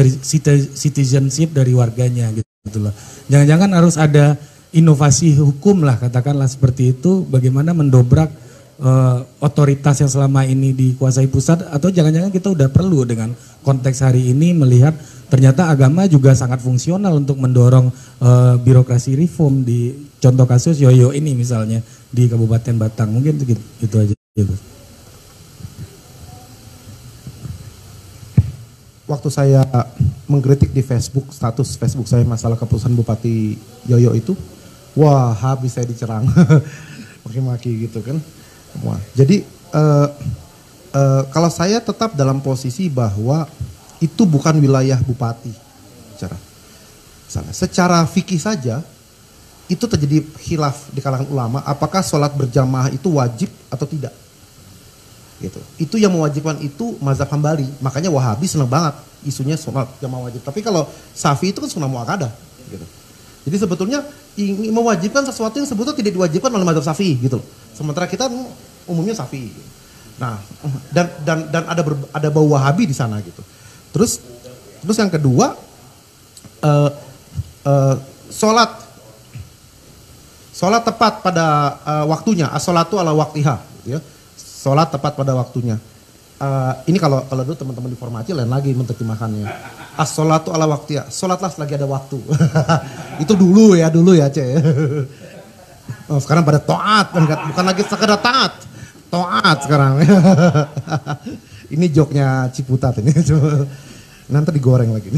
citizenship dari warganya gitu loh. Jangan-jangan harus ada inovasi hukum lah katakanlah seperti itu, bagaimana mendobrak uh, otoritas yang selama ini dikuasai pusat atau jangan-jangan kita udah perlu dengan konteks hari ini melihat ternyata agama juga sangat fungsional untuk mendorong uh, birokrasi reform di contoh kasus Yoyo ini misalnya di Kabupaten Batang. Mungkin itu, gitu aja. Gitu. waktu saya mengkritik di Facebook, status Facebook saya masalah keputusan Bupati Yoyo itu, wah habis saya dicerang, maki-maki gitu kan. Wah, jadi uh, uh, kalau saya tetap dalam posisi bahwa itu bukan wilayah bupati, secara, secara fikih saja itu terjadi khilaf di kalangan ulama, apakah sholat berjamaah itu wajib atau tidak. Gitu. Itu yang mewajibkan itu mazhab Hambali, makanya Wahabi senang banget isunya sholat jamaah wajib. Tapi kalau Syafi'i itu kan sunnah muakkadah. Gitu. Jadi sebetulnya ingin mewajibkan sesuatu yang sebetulnya tidak diwajibkan oleh mazhab Syafi'i gitu loh. Sementara kita umumnya Syafi'i. Nah, dan dan dan ada ber, ada bau Wahabi di sana gitu. Terus terus yang kedua uh, uh, sholat sholat tepat pada uh, waktunya, as-sholatu ala waqtiha, gitu ya. Sholat tepat pada waktunya. Uh, ini kalau kalau dulu teman-teman di formasi lain lagi menerjemahkannya. As-sholatu ala waqtiha, sholatlah selagi ada waktu. Itu dulu ya, dulu ya, Ce. Oh, sekarang pada taat, bukan lagi sekedar taat. Taat sekarang. Ini joknya Ciputat ini. Nanti digoreng lagi.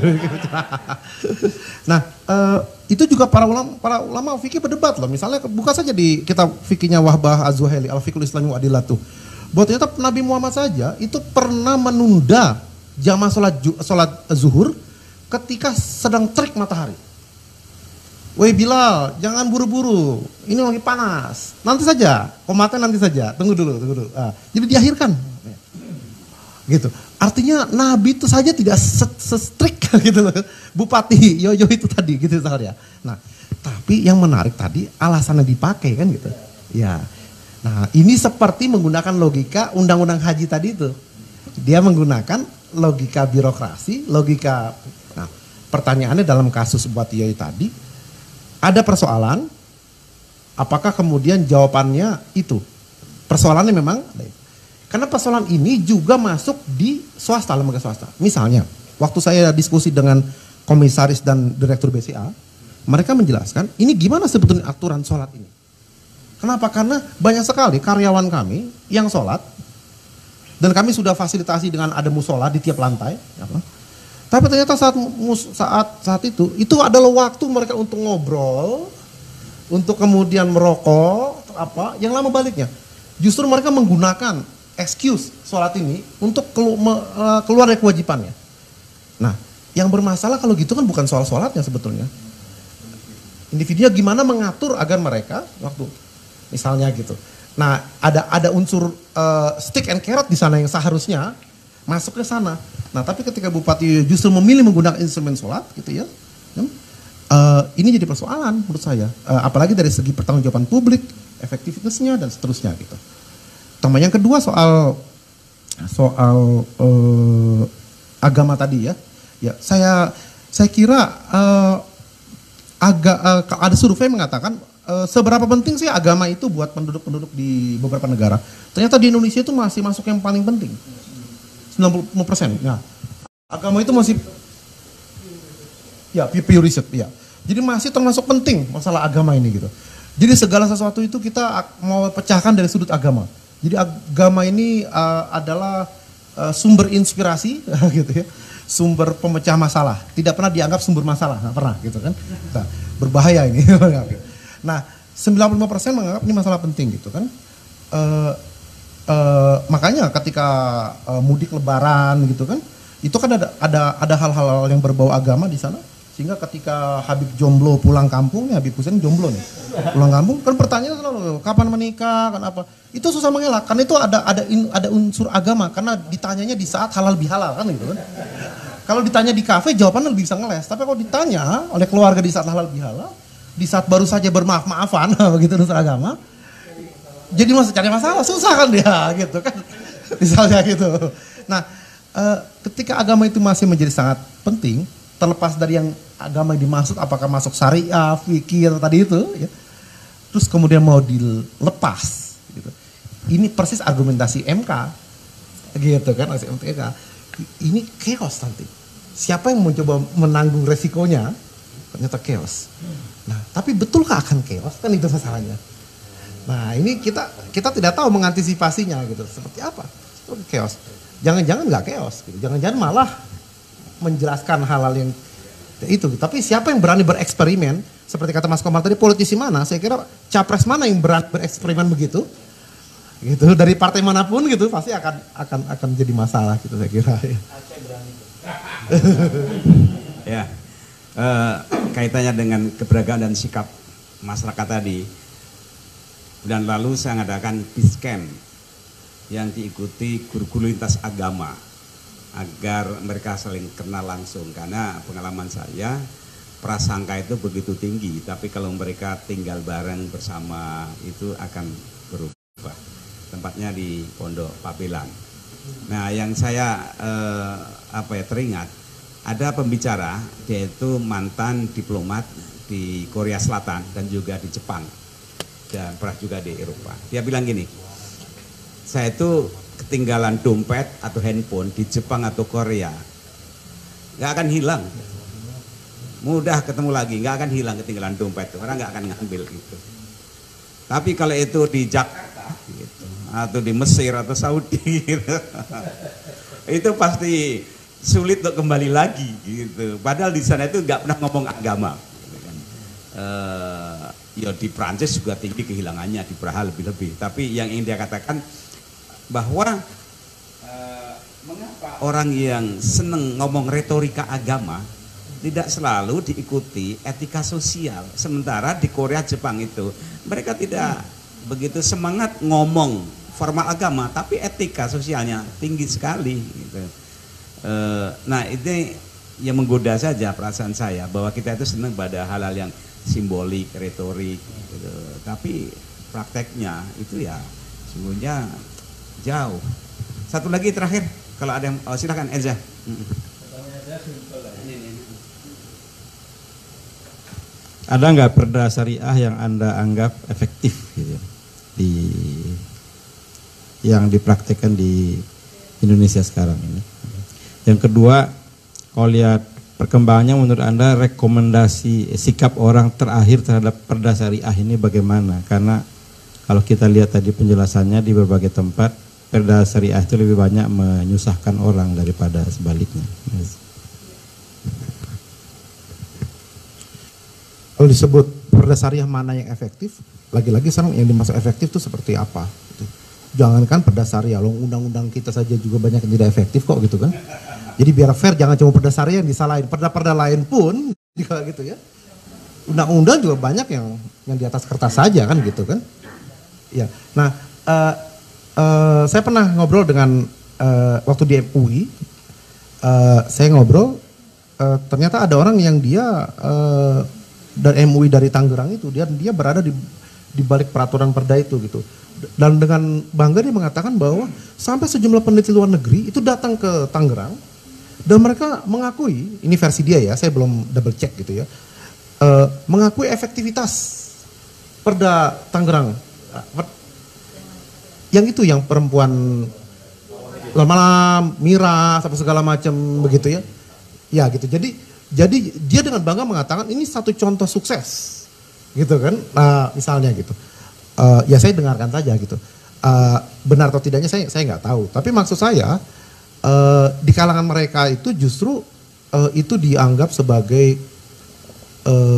Nah, uh, itu juga para ulama para ulama fikih berdebat loh. Misalnya buka saja di kitab fikihnya Wahbah Az-Zuhaili, Al-Fiqhul Islami wa Adillatuh. Bahwa ternyata Nabi Muhammad saja itu pernah menunda jamaah sholat, sholat zuhur ketika sedang terik matahari. Woi Bilal, jangan buru-buru. Ini lagi panas. Nanti saja, komatnya nanti saja. Tunggu dulu, tunggu dulu. Ah, jadi diakhirkan. Gitu. Artinya Nabi itu saja tidak se-strik gitu loh. Bupati Yoyo itu tadi gitu ya. Nah, tapi yang menarik tadi alasannya dipakai kan gitu. Ya. Nah, ini seperti menggunakan logika undang-undang haji tadi itu. Dia menggunakan logika birokrasi, logika. Nah, pertanyaannya dalam kasus Bupati Yoyo tadi ada persoalan, apakah kemudian jawabannya itu? Persoalannya memang karena persoalan ini juga masuk di swasta, lembaga swasta. Misalnya, waktu saya diskusi dengan komisaris dan direktur B C A, mereka menjelaskan ini gimana sebetulnya aturan sholat ini. Kenapa? Karena banyak sekali karyawan kami yang sholat, dan kami sudah fasilitasi dengan ada musola di tiap lantai. Tapi ternyata saat saat saat itu, itu adalah waktu mereka untuk ngobrol, untuk kemudian merokok, apa, yang lama baliknya. Justru mereka menggunakan excuse sholat ini untuk kelu, me, keluar dari kewajibannya. Nah, yang bermasalah kalau gitu kan bukan soal sholatnya sebetulnya. Individunya gimana mengatur agar mereka waktu misalnya gitu. Nah, ada ada unsur uh, stick and carrot di sana yang seharusnya masuk ke sana. Nah, tapi ketika Bupati justru memilih menggunakan instrumen sholat gitu ya, uh, ini jadi persoalan menurut saya. Uh, apalagi dari segi pertanggungjawaban publik, efektivitasnya dan seterusnya gitu. Sama yang kedua soal soal uh, agama tadi ya, ya saya saya kira uh, agak uh, ada survei mengatakan uh, seberapa penting sih agama itu buat penduduk-penduduk di beberapa negara. Ternyata di Indonesia itu masih masuk yang paling penting, sembilan puluh persen. Nah, agama itu masih ya Pew Research ya. Jadi masih termasuk penting masalah agama ini gitu. Jadi segala sesuatu itu kita mau pecahkan dari sudut agama. Jadi agama ini uh, adalah uh, sumber inspirasi gitu ya, sumber pemecah masalah. Tidak pernah dianggap sumber masalah, nggak pernah gitu kan. Nah, berbahaya ini. Nah, sembilan puluh lima persen menganggap ini masalah penting gitu kan. Uh, uh, makanya ketika uh, mudik lebaran gitu kan, itu kan ada ada ada hal-hal yang berbau agama di sana. Sehingga ketika Habib jomblo pulang kampung, ya Habib Hussein jomblo nih, pulang kampung kan pertanyaan selalu kapan menikah, kan apa? Itu susah mengelak, karena itu ada ada in, ada unsur agama, karena ditanyanya di saat halal bihalal kan gitu kan. Kalau ditanya di kafe jawabannya lebih bisa ngeles, tapi kalau ditanya oleh keluarga di saat halal bihalal, di saat baru saja bermaaf-maafan begitu unsur agama, jadi masih cari masalah, susah kan dia gitu kan, misalnya gitu. Nah, eh, ketika agama itu masih menjadi sangat penting, terlepas dari yang agama yang dimaksud, apakah masuk syariah, fikih tadi itu, ya. Terus kemudian mau dilepas, gitu. Ini persis argumentasi M K, gitu kan, M K. Ini chaos nanti. Siapa yang mencoba menanggung resikonya, ternyata chaos. Nah, tapi betulkah akan chaos? Kan itu masalahnya. Nah, ini kita kita tidak tahu mengantisipasinya, gitu. Seperti apa? Seperti chaos. Jangan-jangan nggak chaos, gitu. Jangan-jangan malah menjelaskan hal-hal yang itu. Tapi siapa yang berani bereksperimen? Seperti kata Mas Komar tadi, politisi mana? Saya kira capres mana yang berani bereksperimen begitu? Gitu, dari partai manapun gitu pasti akan akan akan jadi masalah gitu saya kira. Ya, eh, kaitannya dengan keberagaman dan sikap masyarakat tadi. Bulan lalu saya mengadakan peace camp yang diikuti guru-guru lintas agama agar mereka saling kenal langsung, karena pengalaman saya prasangka itu begitu tinggi, tapi kalau mereka tinggal bareng bersama itu akan berubah. Tempatnya di Pondok Pabelan. Nah, yang saya eh, apa ya teringat, ada pembicara, dia itu mantan diplomat di Korea Selatan dan juga di Jepang dan pernah juga di Eropa. Dia bilang gini, saya itu ketinggalan dompet atau handphone di Jepang atau Korea, nggak akan hilang, mudah ketemu lagi, nggak akan hilang ketinggalan dompet, orang nggak akan ngambil gitu. Tapi kalau itu di Jakarta gitu, atau di Mesir atau Saudi gitu, itu pasti sulit untuk kembali lagi gitu. Padahal di sana itu nggak pernah ngomong agama. Gitu kan. Uh, ya di Prancis juga tinggi kehilangannya, di Praha lebih-lebih. Tapi yang ingin dia katakan bahwa uh, mengapa orang yang seneng ngomong retorika agama tidak selalu diikuti etika sosial. Sementara di Korea Jepang itu mereka tidak begitu semangat ngomong formal agama, tapi etika sosialnya tinggi sekali gitu. E, nah ini yang menggoda saja perasaan saya bahwa kita itu senang pada hal-hal yang simbolik, retorik gitu. Tapi prakteknya itu ya sungguhnya jauh. Satu lagi terakhir, kalau ada yang oh, silakan Elza. Ada nggak perda syariah yang Anda anggap efektif gitu, di yang dipraktekkan di Indonesia sekarang ini? Yang kedua, kalau lihat perkembangannya menurut Anda rekomendasi sikap orang terakhir terhadap perda syariah ini bagaimana? Karena kalau kita lihat tadi penjelasannya di berbagai tempat, perda syariah itu lebih banyak menyusahkan orang daripada sebaliknya. Kalau disebut perda syariah mana yang efektif, lagi-lagi sekarang yang dimaksud efektif itu seperti apa? Gitu. Jangankan perda syariah, loh undang-undang kita saja juga banyak yang tidak efektif kok gitu kan. Jadi biar fair, jangan cuma perda syariah yang disalahin, perda-perda lain pun juga gitu ya. Undang-undang juga banyak yang yang di atas kertas saja kan gitu kan. Ya, nah uh, uh, saya pernah ngobrol dengan uh, waktu di M U I, uh, saya ngobrol, uh, ternyata ada orang yang dia uh, dari M U I dari Tangerang itu, dia dia berada di di balik peraturan perda itu gitu. Dan dengan bangga dia mengatakan bahwa sampai sejumlah peneliti luar negeri itu datang ke Tangerang dan mereka mengakui, ini versi dia ya, saya belum double check gitu ya, uh, mengakui efektivitas perda Tangerang. Yang itu yang perempuan malam miras apa segala macam begitu ya. Ya gitu. Jadi jadi dia dengan bangga mengatakan ini satu contoh sukses. Gitu kan. Nah, misalnya gitu. Uh, ya saya dengarkan saja gitu. Uh, benar atau tidaknya saya saya nggak tahu. Tapi maksud saya uh, di kalangan mereka itu justru uh, itu dianggap sebagai uh,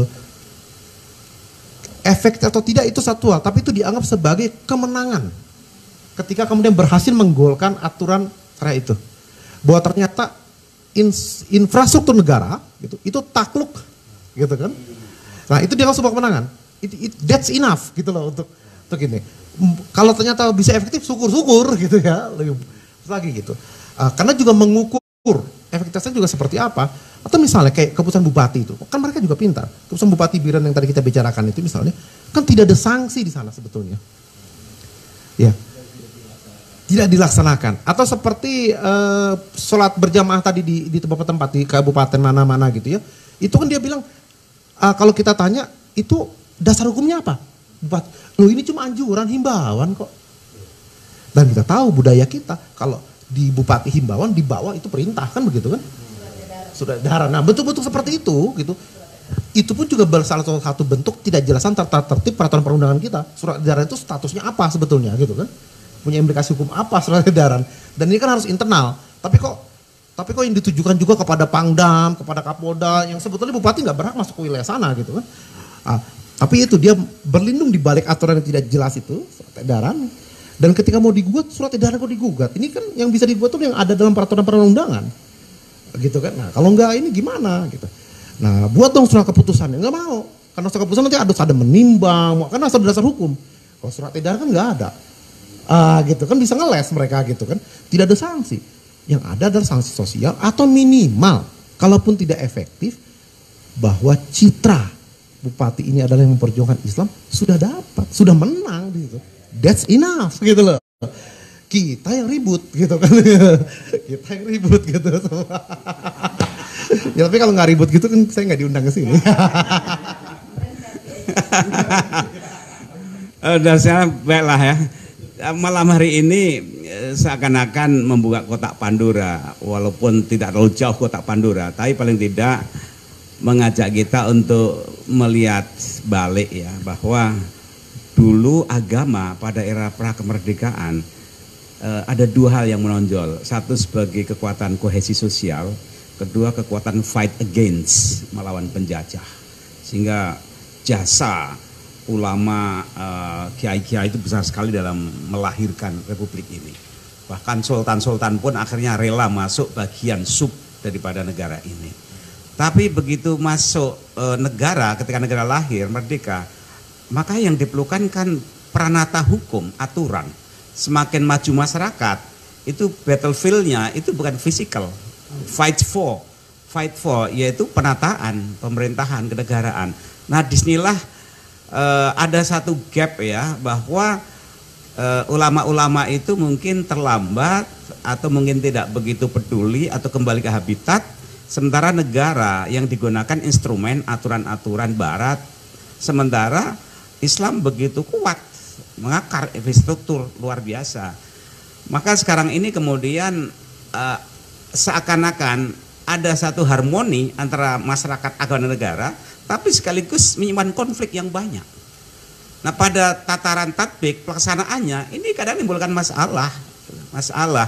efek atau tidak itu satu hal, tapi itu dianggap sebagai kemenangan ketika kemudian berhasil menggolkan aturan syariah itu. Bahwa ternyata infrastruktur negara gitu, itu takluk gitu kan. Nah itu dianggap sebuah kemenangan. It, it, that's enough gitu loh untuk untuk ini. Kalau ternyata bisa efektif, syukur-syukur gitu ya, lebih lagi gitu. Uh, karena juga mengukur efektivitasnya juga seperti apa. Atau misalnya kayak keputusan bupati itu, kan mereka juga pintar. Keputusan bupati Biren yang tadi kita bicarakan itu misalnya, kan tidak ada sanksi di sana sebetulnya. Ya, tidak dilaksanakan. Atau seperti uh, sholat berjamaah tadi di, di tempat-tempat di kabupaten mana-mana gitu ya. Itu kan dia bilang, uh, kalau kita tanya, itu dasar hukumnya apa? Loh ini cuma anjuran, himbauan kok. Dan kita tahu budaya kita, kalau di bupati himbauan, di bawah itu perintah kan begitu kan. Sudah edaran. Nah betul-betul seperti itu gitu. Itu pun juga salah satu bentuk tidak jelasan tata tertib peraturan perundangan kita. Surat edaran itu statusnya apa sebetulnya gitu kan. Punya implikasi hukum apa surat edaran. Dan ini kan harus internal. Tapi kok Tapi kok yang ditujukan juga kepada Pangdam, kepada Kapolda, yang sebetulnya bupati nggak berhak masuk ke wilayah sana gitu kan. Ah, tapi itu dia berlindung di balik aturan yang tidak jelas itu, surat edaran. Dan ketika mau digugat, surat edaran kok digugat. Ini kan yang bisa digugat tuh yang ada dalam peraturan perundang-undangan. Gitu kan. Nah, kalau enggak ini gimana gitu. Nah, buat dong surat keputusannya. Enggak mau. Karena surat keputusan nanti harus ada menimbang, karena asal dasar hukum. Kalau surat edaran kan enggak ada. Ah, gitu kan bisa ngeles mereka gitu kan. Tidak ada sanksi. Yang ada adalah sanksi sosial atau minimal, kalaupun tidak efektif, bahwa citra bupati ini adalah yang memperjuangkan Islam sudah dapat, sudah menang gitu. That's enough gitu loh. Kita yang ribut gitu kan. Kita yang ribut gitu. Ya tapi kalau nggak ribut gitu kan saya nggak diundang ke sini. Udah saya baiklah ya. Malam hari ini seakan-akan membuka kotak Pandora, walaupun tidak terlalu jauh kotak Pandora, tapi paling tidak mengajak kita untuk melihat balik ya, bahwa dulu agama pada era prakemerdekaan eh, ada dua hal yang menonjol. Satu sebagai kekuatan kohesi sosial, kedua kekuatan fight against, melawan penjajah. Sehingga jasa ulama, kiai-kiai uh, itu besar sekali dalam melahirkan republik ini. Bahkan sultan-sultan pun akhirnya rela masuk bagian sub daripada negara ini. Tapi begitu masuk uh, negara, ketika negara lahir, merdeka, maka yang diperlukan kan pranata hukum, aturan. Semakin maju masyarakat, itu battlefield-nya itu bukan physical, fight for, fight for, yaitu penataan, pemerintahan, kenegaraan. Nah, disinilah Uh, ada satu gap ya, bahwa ulama-ulama uh, itu mungkin terlambat atau mungkin tidak begitu peduli atau kembali ke habitat, sementara negara yang digunakan instrumen aturan-aturan barat, sementara Islam begitu kuat, mengakar infrastruktur luar biasa. Maka sekarang ini kemudian uh, seakan-akan ada satu harmoni antara masyarakat, agama, dan negara, tapi sekaligus menyimpan konflik yang banyak. Nah, pada tataran tatbik pelaksanaannya ini kadang menimbulkan masalah, masalah.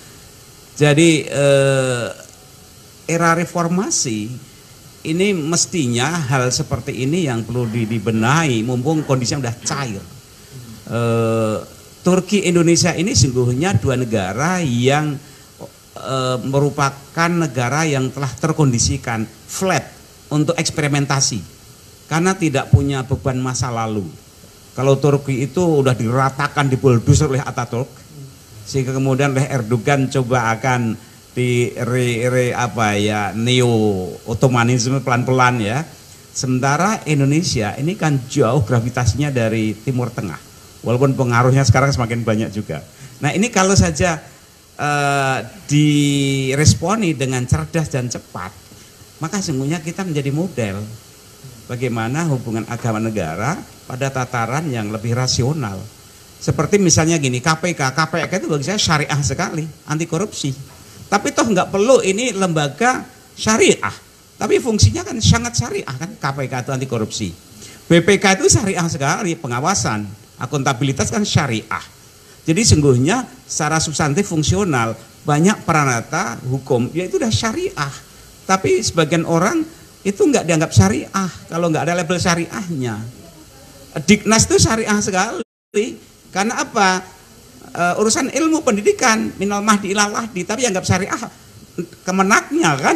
Jadi eh, era reformasi ini mestinya hal seperti ini yang perlu dibenahi, mumpung kondisinya sudah cair. Eh, Turki Indonesia ini sungguhnya dua negara yang eh, merupakan negara yang telah terkondisikan flat untuk eksperimentasi, karena tidak punya beban masa lalu. Kalau Turki itu udah diratakan, dibulldozer oleh Ataturk, sehingga kemudian oleh Erdogan coba akan di re, re, apa ya neo Ottomanisme pelan-pelan ya. Sementara Indonesia ini kan jauh gravitasinya dari Timur Tengah, walaupun pengaruhnya sekarang semakin banyak juga. Nah, ini kalau saja uh, diresponi dengan cerdas dan cepat, maka sesungguhnya kita menjadi model bagaimana hubungan agama negara pada tataran yang lebih rasional. Seperti misalnya gini, K P K, K P K itu bagi saya syariah sekali, anti korupsi. Tapi toh nggak perlu ini lembaga syariah, tapi fungsinya kan sangat syariah kan, K P K itu anti korupsi. B P K itu syariah sekali, pengawasan, akuntabilitas kan syariah. Jadi sungguhnya secara substantif fungsional banyak peranata hukum, yaitu udah syariah. Tapi sebagian orang itu nggak dianggap syariah kalau nggak ada label syariahnya. Diknas itu syariah sekali, karena apa? E, urusan ilmu pendidikan minal mahdi ilal lahdi, tapi anggap syariah kemenaknya kan?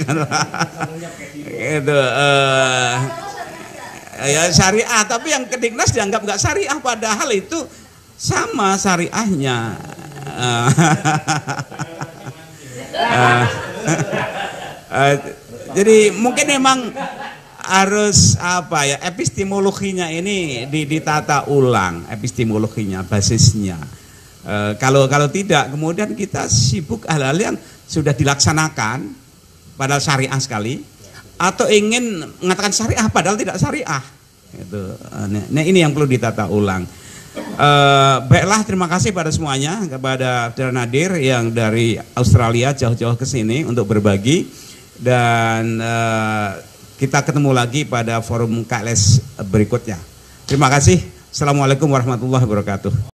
Itu e, ya syariah, tapi yang ke Diknas dianggap nggak syariah, padahal itu sama syariahnya. Uh, uh, jadi mungkin memang harus apa ya, epistemologinya ini ditata ulang, epistemologinya, basisnya. Uh, kalau kalau tidak, kemudian kita sibuk hal-hal yang sudah dilaksanakan padahal syariah sekali, atau ingin mengatakan syariah padahal tidak syariah. Itu. Nah, ini yang perlu ditata ulang. Uh, baiklah, terima kasih pada semuanya, kepada Saudara Nadir yang dari Australia jauh-jauh ke sini untuk berbagi, dan uh, kita ketemu lagi pada forum K L S berikutnya. Terima kasih. Assalamualaikum warahmatullahi wabarakatuh.